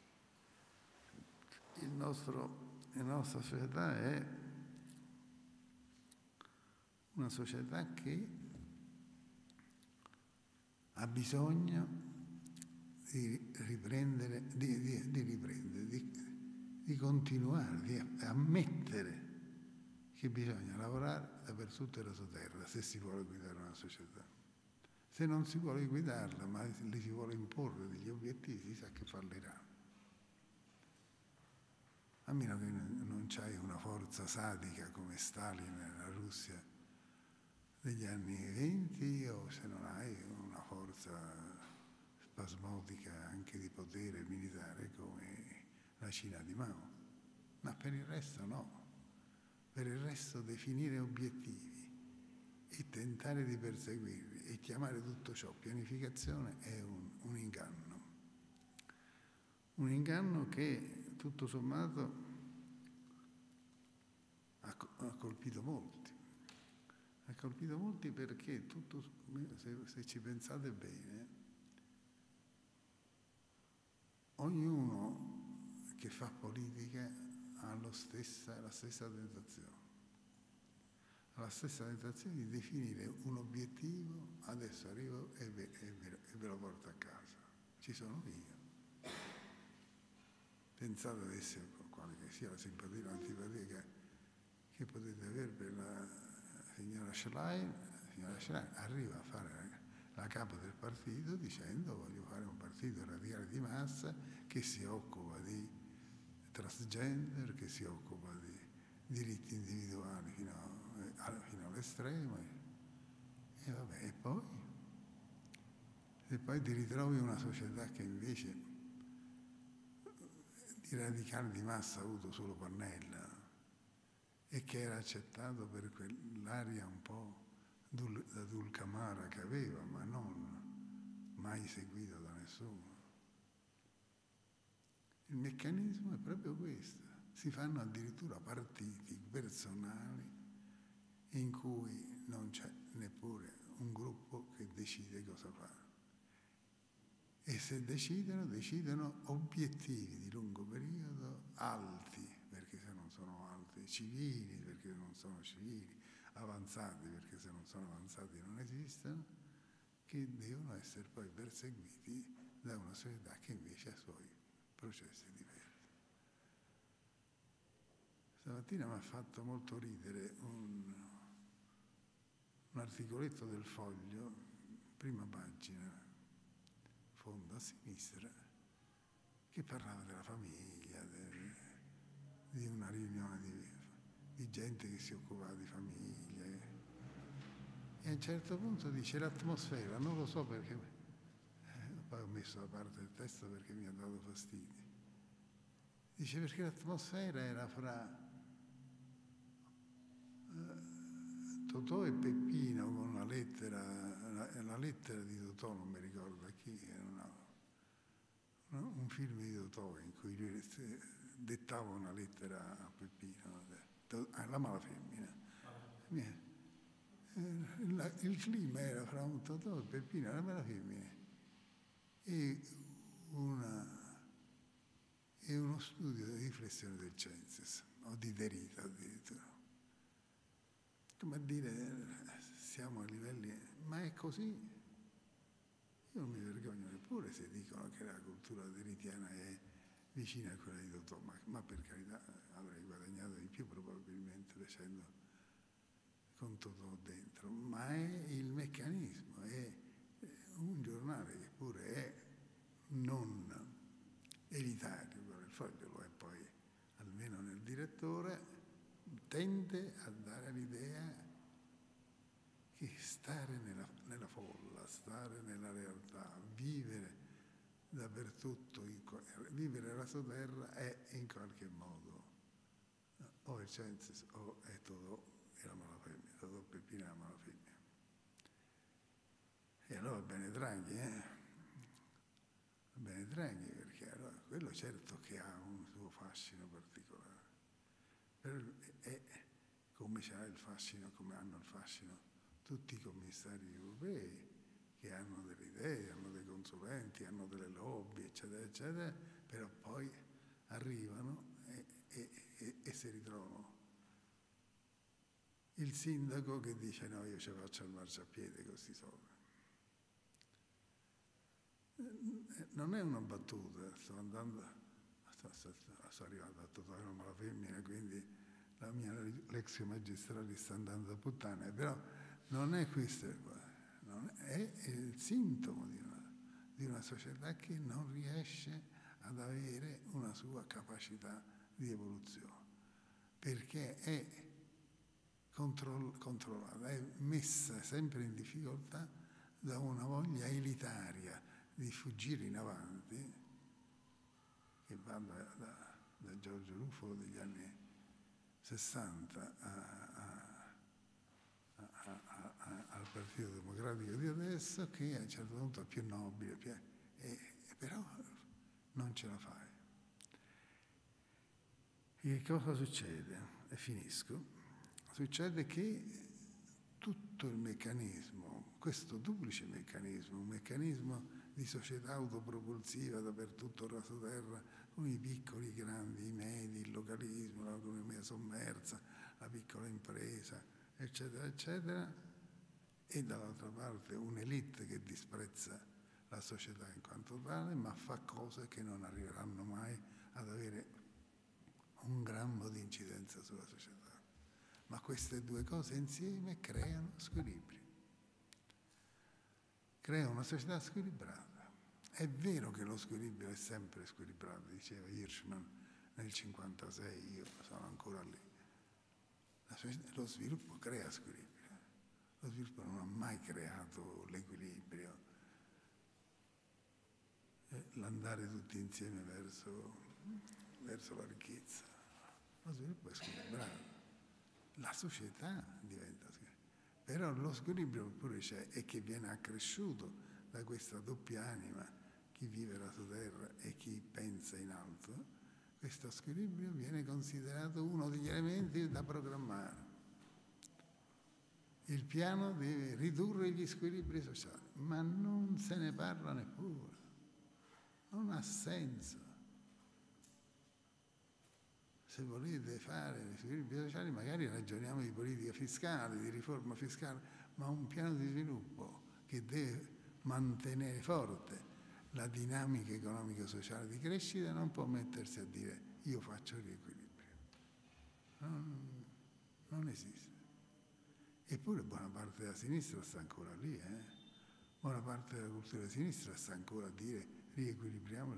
Speaker 2: La nostra società è una società che ha bisogno di riprendere, di continuare, di ammettere che bisogna lavorare dappertutto il rasoterra se si vuole guidare una società. Se non si vuole guidarla, ma li si vuole imporre degli obiettivi, si sa che fallirà. A meno che non c'hai una forza sadica come Stalin nella Russia degli anni 20, o se non hai una forza spasmodica anche di potere militare come la Cina di Mao. Ma per il resto no. Per il resto definire obiettivi e tentare di perseguirli e chiamare tutto ciò pianificazione è un inganno. Un inganno che tutto sommato ha colpito molti. Ha colpito molti perché se ci pensate bene, ognuno che fa politica ha la stessa tentazione. Ha la stessa tentazione di definire un obiettivo, adesso arrivo e ve lo porto a casa. Ci sono io. Pensate adesso quale che sia la simpatia o l'antipatia che potete avere per la signora Schlein. La signora Schlein arriva a fare la capo del partito dicendo voglio fare un partito radicale di massa che si occupa di transgender, che si occupa di diritti individuali fino all'estremo. E vabbè, e poi ti ritrovi una società che invece di radicale di massa ha avuto solo Pannella e che era accettato per quell'aria un po' da dulcamara che aveva, ma non mai seguito da nessuno. Il meccanismo è proprio questo. Si fanno addirittura partiti personali in cui non c'è neppure un gruppo che decide cosa fare. E se decidono obiettivi di lungo periodo alti, perché se non sono alti, civili, perché non sono civili, avanzati, perché se non sono avanzati non esistono, che devono essere poi perseguiti da una società che invece ha i suoi processi diversi. Stamattina mi ha fatto molto ridere un articoletto del Foglio, prima pagina, fondo a sinistra, che parlava della famiglia, di una riunione di gente che si occupava di famiglie. E a un certo punto dice l'atmosfera, non lo so perché, poi ho messo da parte il testo perché mi ha dato fastidio. Dice perché l'atmosfera era fra Totò e Peppino con la lettera di Totò, non mi ricordo a chi, un film di Totò in cui lui dettava una lettera a Peppino, la mala femmina. Il clima era fra un Totò e Peppino, la mala femmina, e uno studio di riflessione del Censis, o di Derrida addirittura. Come a dire, siamo a livelli, ma è così. Io non mi vergogno neppure se dicono che la cultura derritiana è vicina a quella di Totò, ma per carità avrei guadagnato di più probabilmente facendo con Totò dentro, ma è il meccanismo, è un giornale che pure è non elitario, però il Foglio lo è poi, almeno nel direttore, tende a dare l'idea che stare nella folla, stare nella realtà, vivere dappertutto, vivere la sua terra è in qualche modo o il Censis o è Totò e la mala femmina, Totò Peppino e la mala femmina. E allora bene Draghi, bene Draghi, perché allora quello certo che ha un suo fascino particolare. È come c'ha il fascino, come hanno il fascino tutti i commissari europei che hanno delle idee, hanno dei consulenti, hanno delle lobby, eccetera, eccetera, però poi arrivano e si ritrovano il sindaco che dice no, io ci faccio il marciapiede con questi soldi. Non è una battuta, sto arrivato a Totò e la femmina, quindi la mia lexio magistrale sta andando a puttane, però non è questo, è il sintomo di una società che non riesce ad avere una sua capacità di evoluzione, perché è controllata, è messa sempre in difficoltà da una voglia elitaria di fuggire in avanti, che va da Giorgio Ruffolo degli anni 60 a Partito Democratico di adesso, che a un certo punto è più nobile, però non ce la fai. E cosa succede? E finisco. Succede che tutto il meccanismo, questo duplice meccanismo, un meccanismo di società autopropulsiva dappertutto il rasoterra, con i piccoli, i grandi, i medi, il localismo, l'economia sommersa, la piccola impresa, eccetera, eccetera, e dall'altra parte un'elite che disprezza la società in quanto tale, ma fa cose che non arriveranno mai ad avere un grammo di incidenza sulla società. Ma queste due cose insieme creano squilibri. Creano una società squilibrata. È vero che lo squilibrio è sempre squilibrato, diceva Hirschman nel 1956, io sono ancora lì. Lo sviluppo crea squilibrio. Lo sviluppo non ha mai creato l'equilibrio, l'andare tutti insieme verso la ricchezza. Lo sviluppo è squilibrato. La società diventa squilibrata. Però lo squilibrio pure c'è e che viene accresciuto da questa doppia anima, chi vive la sotterra e chi pensa in alto. Questo squilibrio viene considerato uno degli elementi da programmare. Il piano deve ridurre gli squilibri sociali, ma non se ne parla neppure. Non ha senso. Se volete fare gli squilibri sociali, magari ragioniamo di politica fiscale, di riforma fiscale, ma un piano di sviluppo che deve mantenere forte la dinamica economico-sociale di crescita non può mettersi a dire io faccio riequilibrio. Non esiste. Eppure buona parte della sinistra sta ancora lì, Buona parte della cultura della sinistra sta ancora a dire riequilibriamo,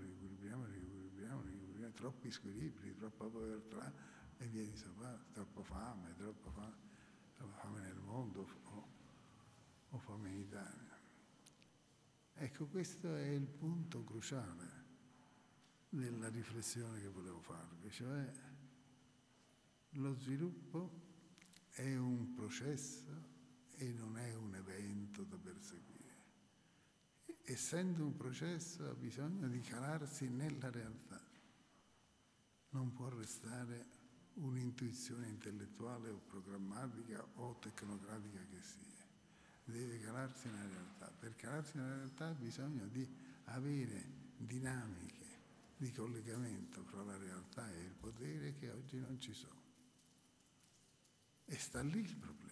Speaker 2: troppi squilibri, troppa povertà e via di sopra, troppa fame nel mondo o fame in Italia. Ecco, questo è il punto cruciale della riflessione che volevo farvi, cioè lo sviluppo è un processo e non è un evento da perseguire. Essendo un processo ha bisogno di calarsi nella realtà. Non può restare un'intuizione intellettuale o programmatica o tecnocratica che sia. Deve calarsi nella realtà. Per calarsi nella realtà ha bisogno di avere dinamiche di collegamento fra la realtà e il potere che oggi non ci sono. E sta lì il problema.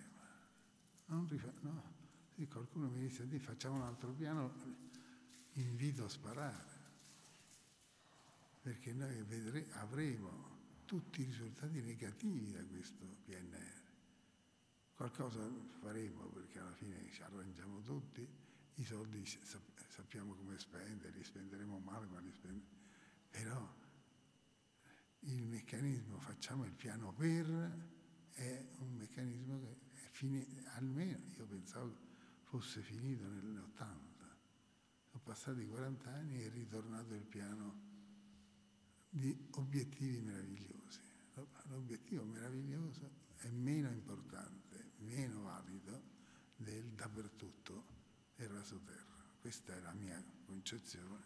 Speaker 2: Se qualcuno mi dice facciamo un altro piano, invito a sparare, perché noi avremo tutti i risultati negativi da questo PNR. Qualcosa faremo perché alla fine ci arrangiamo tutti, i soldi sappiamo come spenderli, li spenderemo male, ma li spenderemo. Però il meccanismo facciamo il piano per è un meccanismo che almeno io pensavo fosse finito nell'80. Sono passati 40 anni e è ritornato il piano di obiettivi meravigliosi. L'obiettivo meraviglioso è meno importante, meno valido del dappertutto e rasoterra. Questa è la mia concezione,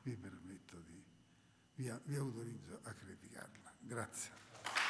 Speaker 2: vi autorizzo a criticarla. Grazie.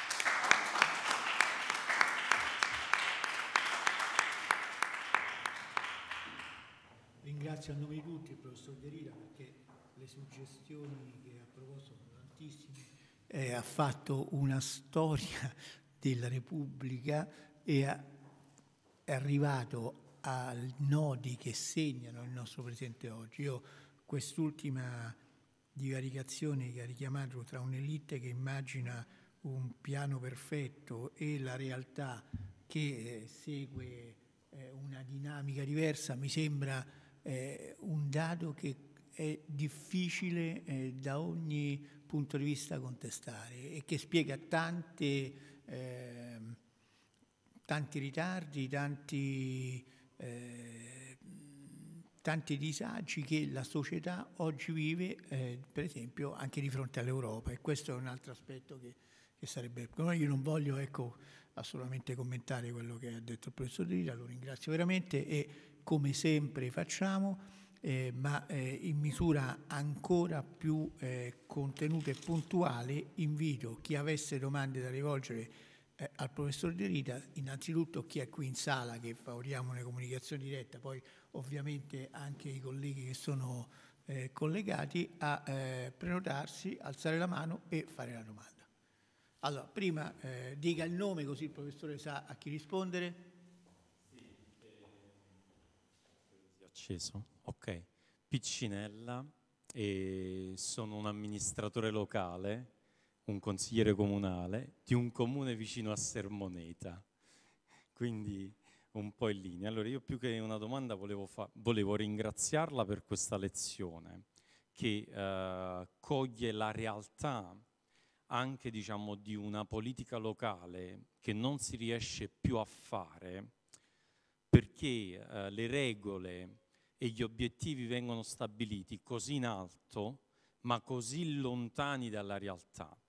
Speaker 1: Ringrazio a nome di tutti il professor De Rita perché le suggestioni che ha proposto sono tantissime. Ha fatto una storia della Repubblica e è arrivato ai nodi che segnano il nostro presente oggi. Io quest'ultima divaricazione che ha richiamato tra un'elite che immagina un piano perfetto e la realtà che segue una dinamica diversa mi sembra un dato che è difficile da ogni punto di vista contestare e che spiega tanti ritardi, tanti disagi che la società oggi vive, per esempio, anche di fronte all'Europa. E questo è un altro aspetto che sarebbe... Io non voglio assolutamente commentare quello che ha detto il professor De Rita, lo ringrazio veramente e come sempre facciamo, ma in misura ancora più contenuta e puntuale, invito chi avesse domande da rivolgere al professor De Rita, innanzitutto chi è qui in sala che favoriamo una comunicazione diretta, poi ovviamente anche i colleghi che sono collegati a prenotarsi, alzare la mano e fare la domanda. Allora, prima dica il nome così il professore sa a chi rispondere.
Speaker 3: Sì, acceso. Ok. Piccinella, e sono un amministratore locale, un consigliere comunale di un comune vicino a Sermoneta, quindi un po' in linea. Allora io più che una domanda volevo ringraziarla per questa lezione che coglie la realtà anche diciamo di una politica locale che non si riesce più a fare perché le regole e gli obiettivi vengono stabiliti così in alto ma così lontani dalla realtà.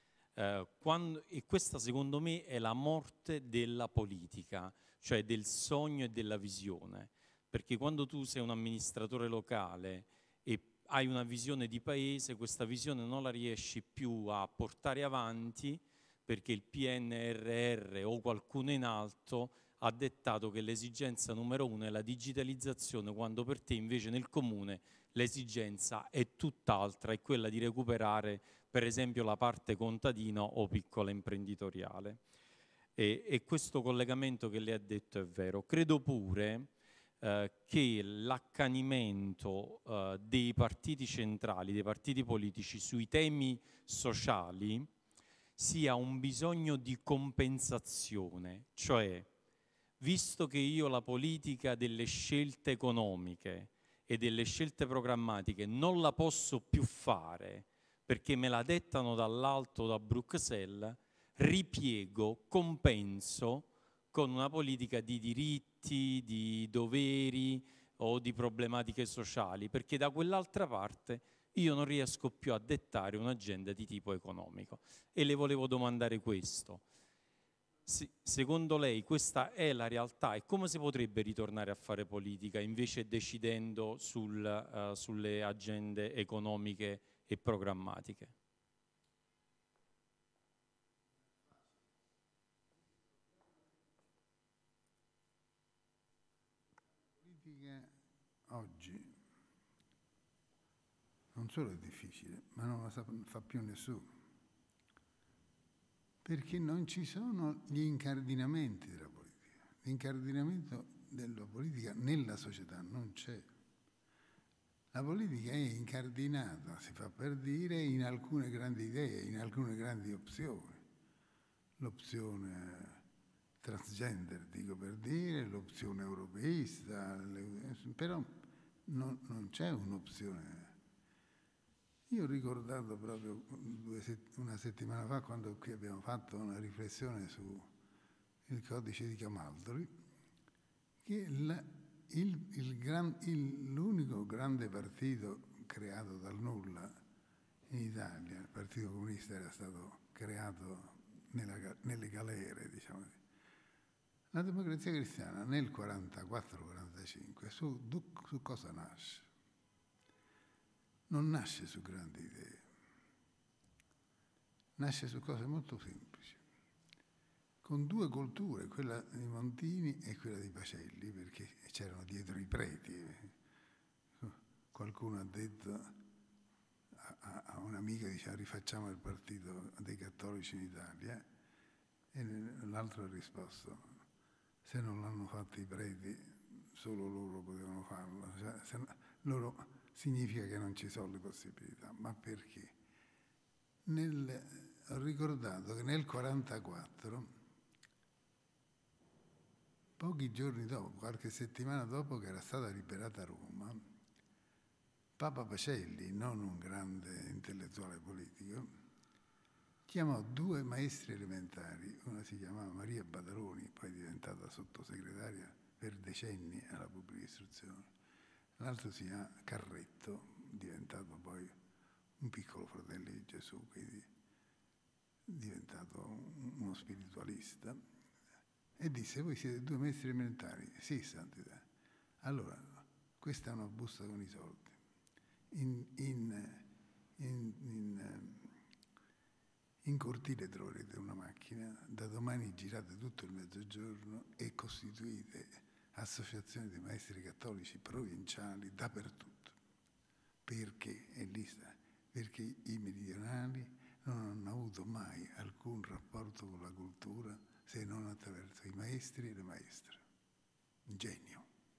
Speaker 3: E questa secondo me è la morte della politica, cioè del sogno e della visione, perché quando tu sei un amministratore locale e hai una visione di paese, questa visione non la riesci più a portare avanti perché il PNRR o qualcuno in alto ha dettato che l'esigenza numero uno è la digitalizzazione, quando per te invece nel comune l'esigenza è tutt'altra, è quella di recuperare per esempio la parte contadina o piccola imprenditoriale. E questo collegamento che lei ha detto è vero. Credo pure che l'accanimento dei partiti centrali, dei partiti politici sui temi sociali sia un bisogno di compensazione, cioè visto che io la politica delle scelte economiche e delle scelte programmatiche non la posso più fare perché me la dettano dall'alto da Bruxelles, ripiego, compenso con una politica di diritti, di doveri o di problematiche sociali, perché da quell'altra parte io non riesco più a dettare un'agenda di tipo economico. E le volevo domandare questo. Secondo lei questa è la realtà e come si potrebbe ritornare a fare politica invece decidendo sulle agende economiche e programmatiche?
Speaker 2: La politica oggi non solo è difficile, ma non la fa più nessuno. Perché non ci sono gli incardinamenti della politica. L'incardinamento della politica nella società non c'è. La politica è incardinata, si fa per dire, in alcune grandi idee, in alcune grandi opzioni. L'opzione transgender, dico per dire, l'opzione europeista, però non c'è un'opzione. Io ho ricordato proprio una settimana fa, quando qui abbiamo fatto una riflessione sul codice di Camaldoli, che l'unico grande partito creato dal nulla in Italia, il Partito Comunista, era stato creato nelle galere, diciamo così. La Democrazia Cristiana nel 44-45 su cosa nasce? Non nasce su grandi idee, nasce su cose molto semplici, con due culture, quella di Montini e quella di Pacelli, perché c'erano dietro i preti. Qualcuno ha detto a un amico, diceva rifacciamo il partito dei cattolici in Italia, e l'altro ha risposto se non l'hanno fatto i preti solo loro potevano farlo, loro significa che non ci sono le possibilità. Ma perché? Ho ricordato che nel 1944, pochi giorni dopo, qualche settimana dopo che era stata liberata Roma, Papa Pacelli, non un grande intellettuale politico, chiamò due maestri elementari, una si chiamava Maria Badaloni, poi è diventata sottosegretaria per decenni alla pubblica istruzione, l'altro si chiama Carretto, diventato poi un piccolo fratello di Gesù, quindi diventato uno spiritualista, e disse: voi siete 2 maestri elementari? Sì, Santità. Allora, questa è una busta con i soldi. In cortile troverete una macchina, da domani girate tutto il mezzogiorno e costituite associazioni di maestri cattolici provinciali dappertutto. Perché? E lì sta. Perché i meridionali non hanno avuto mai alcun rapporto con la cultura se non attraverso i maestri e le maestre. Un genio.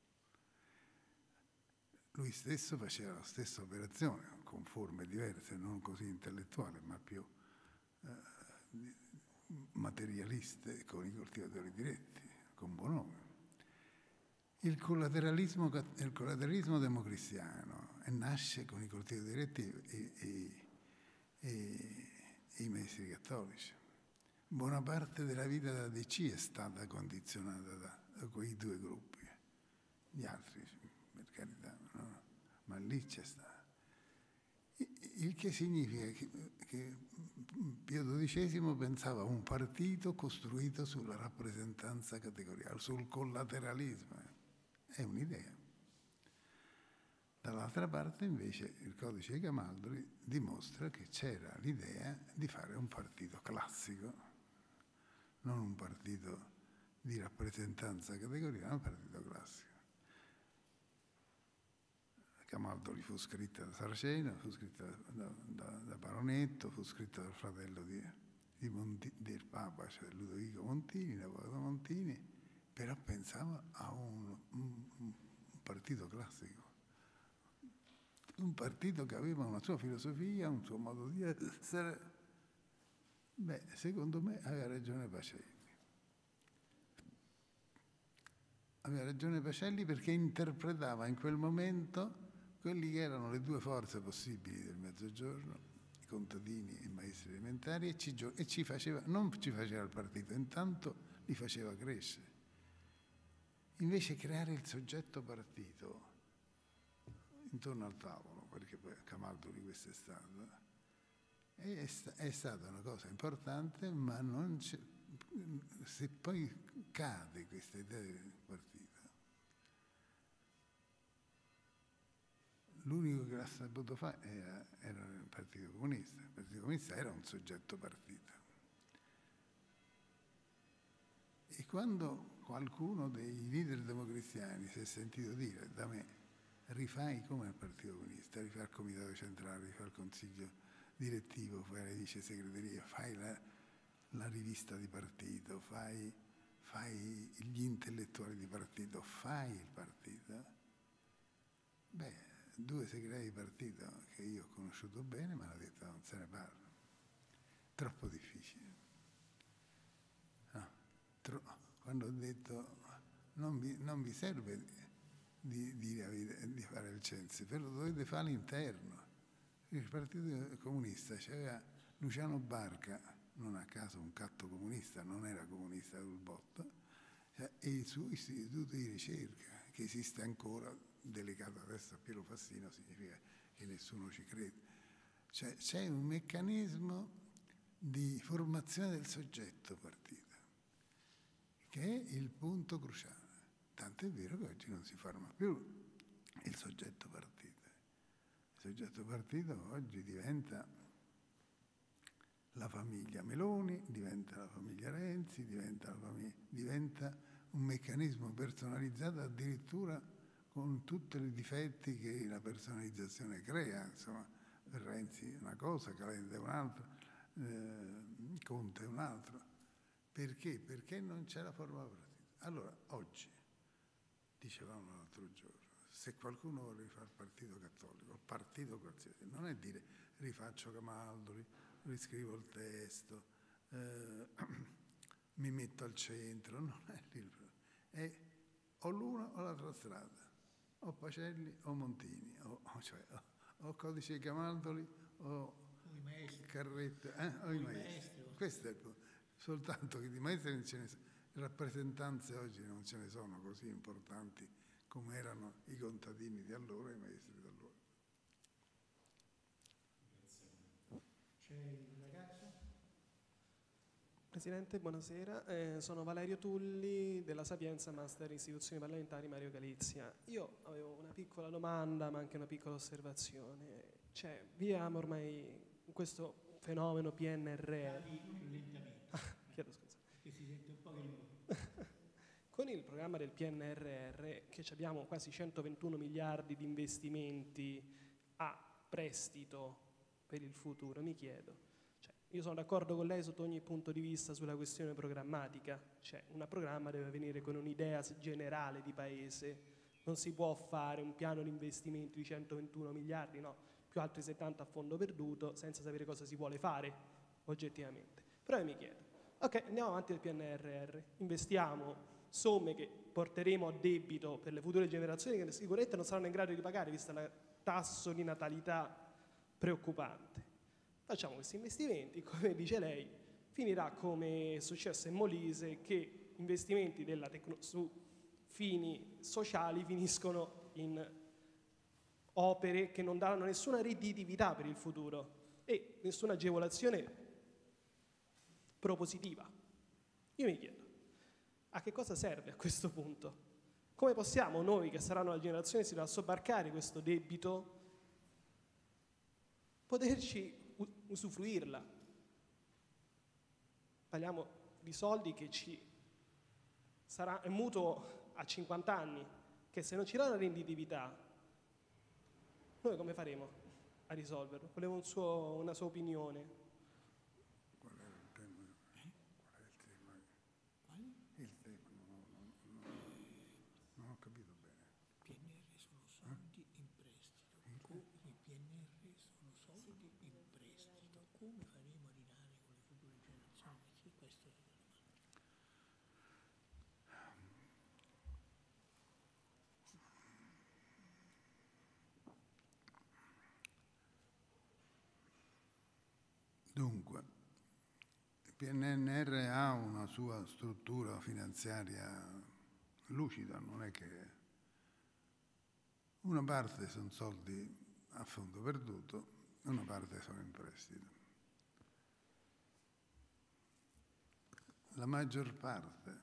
Speaker 2: Lui stesso faceva la stessa operazione, con forme diverse, non così intellettuali, ma più materialiste, con i coltivatori diretti, con Bonomi. Il collateralismo democristiano nasce con i coltivatori diretti e i maestri cattolici. Buona parte della vita della DC è stata condizionata da quei 2 gruppi. Gli altri, per carità, no? Ma lì c'è stato. Il che significa che Pio XII pensava a un partito costruito sulla rappresentanza categoriale, sul collateralismo. È un'idea. Dall'altra parte, invece, il codice di Camaldoli dimostra che c'era l'idea di fare un partito classico, non un partito di rappresentanza categoriale, ma un partito classico. Camaldoli fu scritta da Saraceno, fu scritta da Baronetto, fu scritta dal fratello del Papa, cioè Ludovico Montini, l'avvocato Montini, però pensava a un partito classico, un partito che aveva una sua filosofia, un suo modo di essere. Beh, secondo me aveva ragione Pacelli. Aveva ragione Pacelli perché interpretava in quel momento quelli che erano le 2 forze possibili del Mezzogiorno, i contadini e i maestri elementari, non ci faceva il partito, intanto li faceva crescere. Invece creare il soggetto partito intorno al tavolo, perché poi Camaldoli questo è stata una cosa importante, ma non c'è, se poi cade questa idea del partito, l'unico che l'ha saputo fare era il Partito Comunista. Il Partito Comunista era un soggetto partito. E quando qualcuno dei leader democristiani si è sentito dire da me: rifai come il Partito Comunista, rifai il Comitato Centrale, rifai il Consiglio Direttivo, fai la vice segreteria, fai la rivista di partito, fai gli intellettuali di partito, fai il partito. Beh, 2 segretari di partito che io ho conosciuto bene mi hanno detto: non se ne parla, troppo difficile. No, quando ho detto non vi serve di fare il censo, però dovete fare all'interno. Il Partito Comunista c'era Luciano Barca, non a caso un catto comunista, non era comunista sul botto, e il suo istituto di ricerca, che esiste ancora, delegato adesso a Piero Fassino, significa che nessuno ci crede. Cioè, c'è un meccanismo di formazione del soggetto partito, che è il punto cruciale. Tant'è vero che oggi non si forma più il soggetto partito. Il soggetto partito oggi diventa la famiglia Meloni, diventa la famiglia Renzi, diventa un meccanismo personalizzato addirittura con tutti i difetti che la personalizzazione crea. Insomma, per Renzi una cosa, Calenda è un'altra, Conte è un altro. Perché? Perché non c'è la forma partita. Allora, oggi, dicevamo l'altro giorno, se qualcuno vuole rifare il partito cattolico, il partito qualsiasi, non è dire rifaccio Camaldoli, riscrivo il testo, mi metto al centro, non è lì. È o l'una o l'altra strada, o Pacelli o Montini, o Codice Camaldoli o Carretta, o i maestri. Questo è il punto. Soltanto che di maestri non ce ne sono, rappresentanze oggi non ce ne sono così importanti come erano i contadini di allora e i maestri di allora.
Speaker 1: C'è il ragazzo?
Speaker 4: Presidente, buonasera. Sono Valerio Tulli della Sapienza, Master Istituzioni Parlamentari Mario Galizia. Io avevo una piccola domanda, ma anche una piccola osservazione. Cioè, viviamo ormai in questo fenomeno PNRR. Chiedo scusa.
Speaker 1: Che si sente un po' che
Speaker 4: Con il programma del PNRR, che abbiamo quasi 121 miliardi di investimenti a prestito per il futuro, mi chiedo, io sono d'accordo con lei sotto ogni punto di vista sulla questione programmatica, cioè un programma deve venire con un'idea generale di paese, non si può fare un piano di investimenti di 121 miliardi, no, più altri 70 a fondo perduto, senza sapere cosa si vuole fare oggettivamente. Però io mi chiedo, ok, andiamo avanti del PNRR, investiamo somme che porteremo a debito per le future generazioni che sicuramente non saranno in grado di pagare, vista il tasso di natalità preoccupante. Facciamo questi investimenti, come dice lei, finirà come è successo in Molise, che investimenti su fini sociali finiscono in opere che non danno nessuna redditività per il futuro e nessuna agevolazione propositiva. Io mi chiedo, a che cosa serve a questo punto? Come possiamo noi, che saranno la generazione che si dovrà sobbarcare questo debito, poterci usufruirla? Parliamo di soldi che sarà un mutuo a 50 anni, che se non ci dà una renditività, noi come faremo a risolverlo? Volevo una sua opinione.
Speaker 2: Qual è il tema? Il tema? Non ho capito bene.
Speaker 1: PNR sono soldi in prestito. I PNR sono soldi in prestito. Come faremo a ridare con le future generazioni? Sì, questa è la domanda.
Speaker 2: Dunque, il PNRR ha una sua struttura finanziaria lucida, non è che una parte sono soldi a fondo perduto, una parte sono in prestito. La maggior parte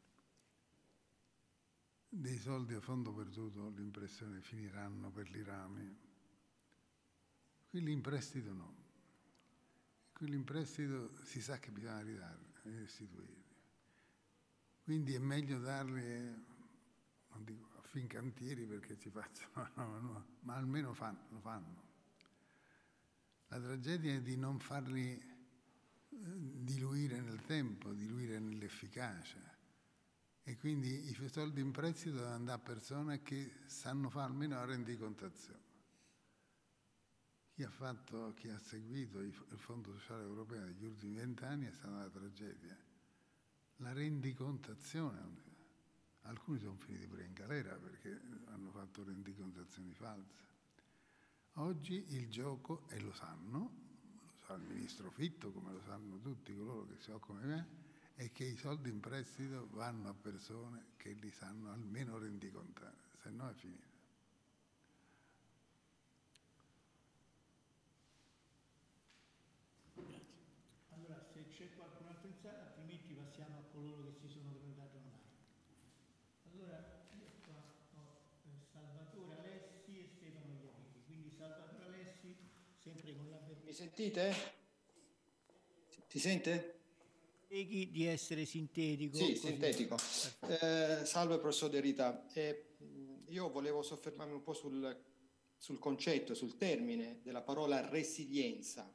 Speaker 2: dei soldi a fondo perduto, l'impressione, finiranno per gli rami. Quelli in prestito no. Quelli in prestito si sa che bisogna ridarli e restituirli. Quindi è meglio darli, non dico a Fincantieri perché ci facciano, no, ma almeno lo fanno. La tragedia è di non farli diluire nel tempo, diluire nell'efficacia. E quindi i soldi in prestito devono andare a persone che sanno fare almeno la rendicontazione. Chi ha seguito il Fondo Sociale Europeo negli ultimi 20 anni è stata una tragedia. La rendicontazione, alcuni sono finiti pure in galera perché hanno fatto rendicontazioni false. Oggi il gioco, e lo sa il ministro Fitto come lo sanno tutti coloro che si occupano di me, è che i soldi in prestito vanno a persone che li sanno almeno rendicontare, se no è finita.
Speaker 1: Allora, se c'è qualcun altro in sala, altrimenti passiamo a coloro che si sono prenotati online. Allora, io qua ho Salvatore Alessi e Stefano Iachini. Quindi Salvatore Alessi, sempre con la...
Speaker 5: Mi sentite? Si sente?
Speaker 1: Preghi di essere sintetico.
Speaker 5: Sì,
Speaker 1: così.
Speaker 5: sintetico. Salve professor De Rita. Io volevo soffermarmi un po' sul concetto, sul termine della parola resilienza.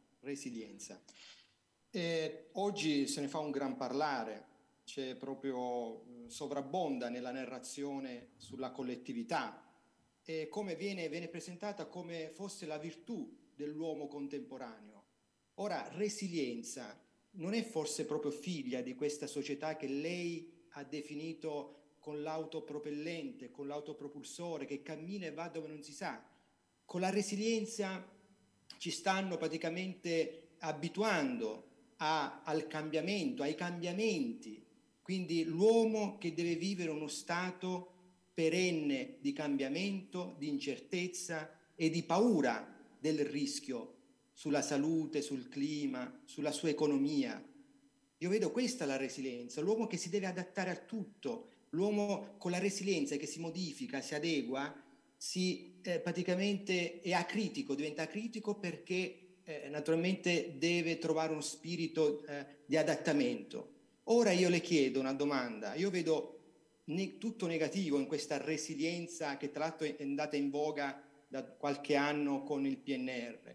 Speaker 5: Oggi se ne fa un gran parlare, c'è proprio sovrabbonda nella narrazione sulla collettività e come viene presentata come fosse la virtù dell'uomo contemporaneo. Ora, resilienza non è forse proprio figlia di questa società che lei ha definito con l'autopropellente, con l'autopropulsore, che cammina e va dove non si sa? Con la resilienza ci stanno praticamente abituando al cambiamento, ai cambiamenti. Quindi l'uomo che deve vivere uno stato perenne di cambiamento, di incertezza e di paura del rischio sulla salute, sul clima, sulla sua economia. Io vedo questa la resilienza, l'uomo che si deve adattare a tutto, l'uomo con la resilienza che si modifica, si adegua, praticamente è acritico, diventa acritico perché naturalmente deve trovare uno spirito di adattamento. Ora io le chiedo una domanda, io vedo tutto negativo in questa resilienza che tra l'altro è andata in voga da qualche anno con il PNR.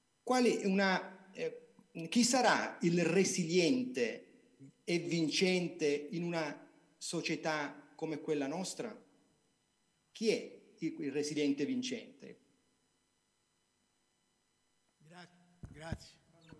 Speaker 5: Chi sarà il resiliente e vincente in una società come quella nostra? Chi è il resiliente vincente?
Speaker 1: Grazie.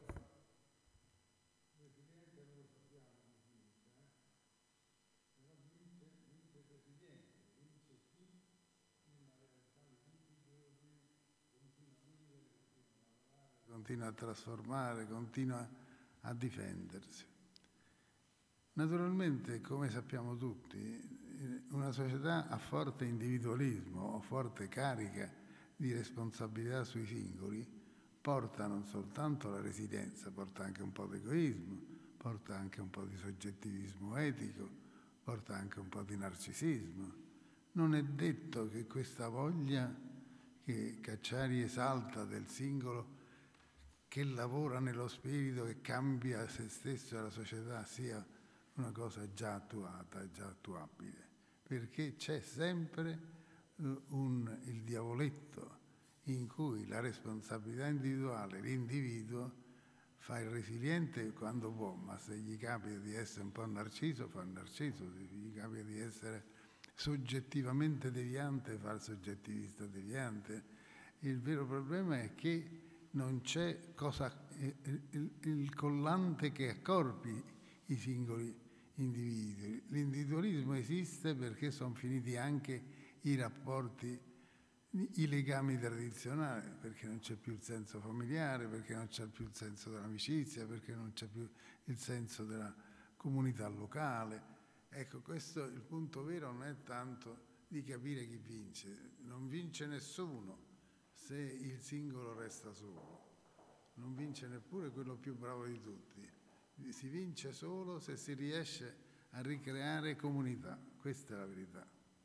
Speaker 2: Continua a trasformare, continua a difendersi. Naturalmente, come sappiamo tutti, una società a forte individualismo o forte carica di responsabilità sui singoli porta non soltanto la resilienza, porta anche un po' di egoismo, porta anche un po' di soggettivismo etico, porta anche un po' di narcisismo. Non è detto che questa voglia che Cacciari esalta del singolo che lavora nello spirito, che cambia se stesso e la società, sia una cosa già attuata, già attuabile, perché c'è sempre il diavoletto in cui la responsabilità individuale, l'individuo, fa il resiliente quando può, ma se gli capita di essere un po' narciso, fa il narciso, se gli capita di essere soggettivamente deviante, fa il soggettivista deviante. Il vero problema è che non c'è il collante che accorpi i singoli individui. L'individualismo esiste perché sono finiti anche i rapporti, i legami tradizionali, perché non c'è più il senso familiare, perché non c'è più il senso dell'amicizia, perché non c'è più il senso della comunità locale. Ecco, questo il punto vero non è tanto di capire chi vince, non vince nessuno se il singolo resta solo, non vince neppure quello più bravo di tutti, si vince solo se si riesce a ricreare comunità, questa è la verità.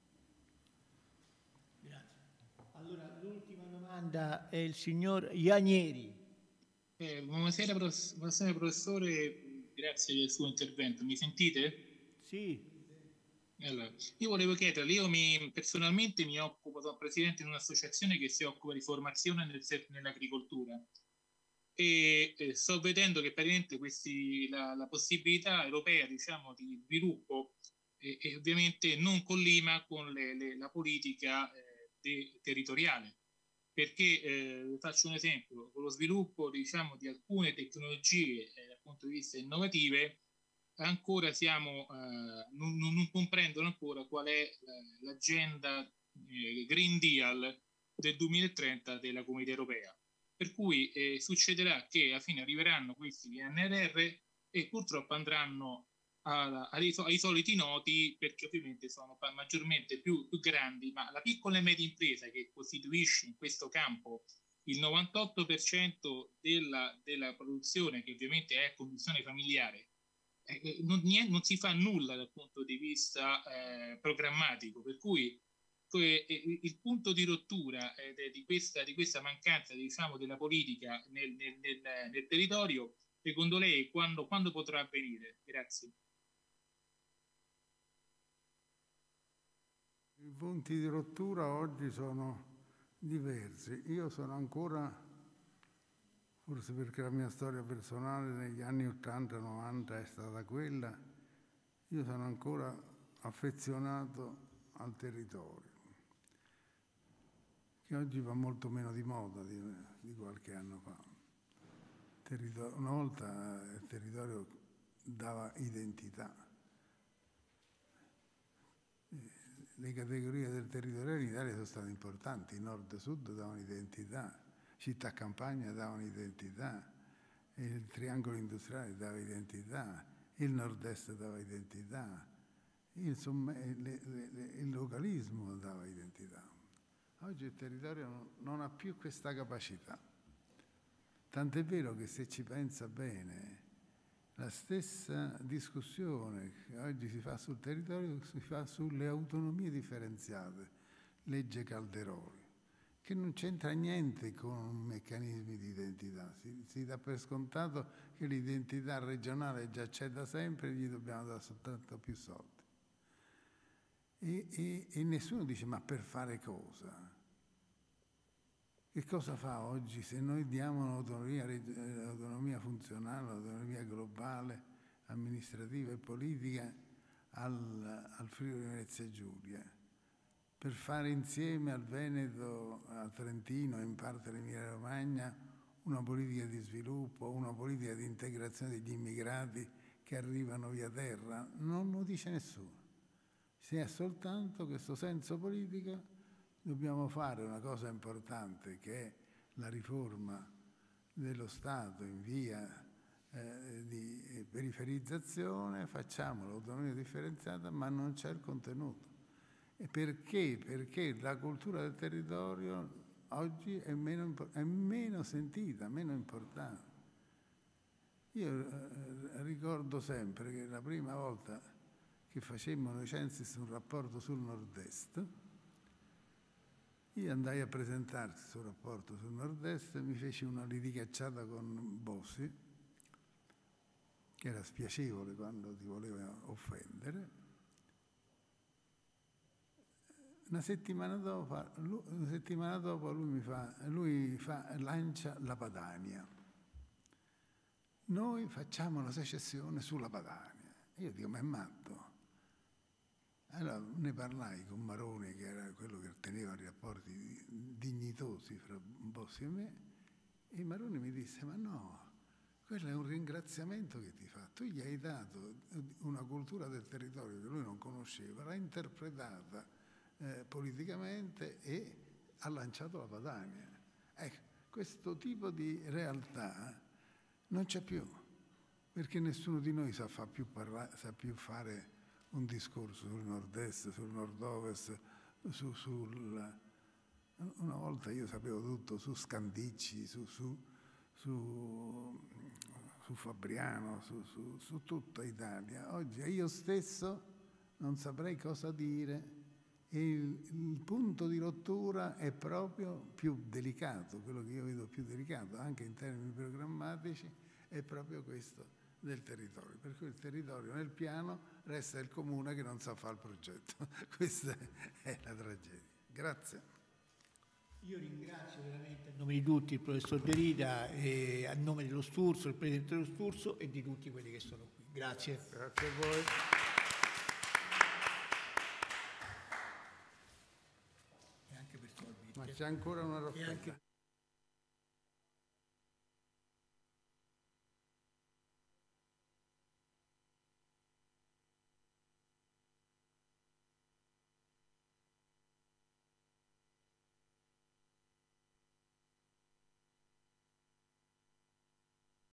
Speaker 1: Grazie. Allora, l'ultima domanda è il signor Ianieri.
Speaker 6: Buonasera professore, grazie del suo intervento. Mi sentite?
Speaker 1: Sì.
Speaker 6: Allora, io volevo chiederle, personalmente mi occupo, sono presidente di un'associazione che si occupa di formazione nell'agricoltura e sto vedendo che praticamente la possibilità europea, diciamo, di sviluppo e ovviamente non collima con la politica territoriale. Perché faccio un esempio, con lo sviluppo, diciamo, di alcune tecnologie dal punto di vista innovative ancora non comprendono ancora qual è l'agenda Green Deal del 2030 della Comunità Europea. Per cui succederà che alla fine arriveranno questi PNRR e purtroppo andranno ai soliti noti, perché ovviamente sono maggiormente più grandi, ma la piccola e media impresa che costituisce in questo campo il 98% della produzione, che ovviamente è a conduzione familiare, non si fa nulla dal punto di vista programmatico, per cui il punto di rottura di questa mancanza, diciamo, della politica nel territorio, secondo lei quando potrà avvenire? Grazie.
Speaker 2: I punti di rottura oggi sono diversi. Io sono ancora, forse perché la mia storia personale negli anni 80-90 è stata quella, io sono ancora affezionato al territorio, che oggi va molto meno di moda di qualche anno fa. Una volta il territorio dava identità. Le categorie del territorio in Italia sono state importanti, nord e sud davano identità, città-campagna davano identità, il triangolo industriale dava identità, il nord-est dava identità, insomma il localismo dava identità. Oggi il territorio non ha più questa capacità. Tant'è vero che se ci pensa bene, La stessa discussione che oggi si fa sul territorio si fa sulle autonomie differenziate, legge Calderoli, che non c'entra niente con meccanismi di identità. Si dà per scontato che l'identità regionale già c'è da sempre e gli dobbiamo dare soltanto più soldi. E nessuno dice ma per fare cosa? Che cosa fa oggi se noi diamo un'autonomia funzionale, un'autonomia globale, amministrativa e politica al Friuli Venezia Giulia? Per fare insieme al Veneto, al Trentino e in parte all'Emilia Romagna una politica di sviluppo, una politica di integrazione degli immigrati che arrivano via terra? Non lo dice nessuno. Se è soltanto questo senso politico, dobbiamo fare una cosa importante che è la riforma dello Stato in via di periferizzazione, facciamo l'autonomia differenziata, ma non c'è il contenuto. E perché? Perché la cultura del territorio oggi è meno sentita, meno importante. Io ricordo sempre che la prima volta che facemmo noi Censis un rapporto sul nord-est, io andai a presentarsi sul rapporto sul nord-est e mi feci una litigacciata con Bossi, che era spiacevole quando ti voleva offendere. Una settimana dopo lui lancia la Padania. Noi facciamo la secessione sulla Padania. Io dico, ma è matto. Allora ne parlai con Maroni, che era quello che teneva i rapporti dignitosi fra Bossi e me, e Maroni mi disse, ma no, quello è un ringraziamento che ti fa. Tu gli hai dato una cultura del territorio che lui non conosceva, l'ha interpretata politicamente e ha lanciato la Padania. Ecco, questo tipo di realtà non c'è più, perché nessuno di noi sa più fare un discorso sul nord-est, sul nord-ovest, una volta io sapevo tutto su Scandicci, su Fabriano, su tutta Italia. Oggi io stesso non saprei cosa dire e il punto di rottura è proprio più delicato, quello che io vedo più delicato, anche in termini programmatici, è proprio questo del territorio, per cui il territorio nel piano resta il comune che non sa fare il progetto. Questa è la tragedia. Grazie.
Speaker 1: Io ringrazio veramente a nome di tutti il professor De Rita e a nome dello Sturzo, il presidente dello Sturzo e di tutti quelli che sono qui. Grazie.
Speaker 2: Grazie a voi.
Speaker 1: E anche per Solvit.
Speaker 2: Ma c'è ancora una raffica.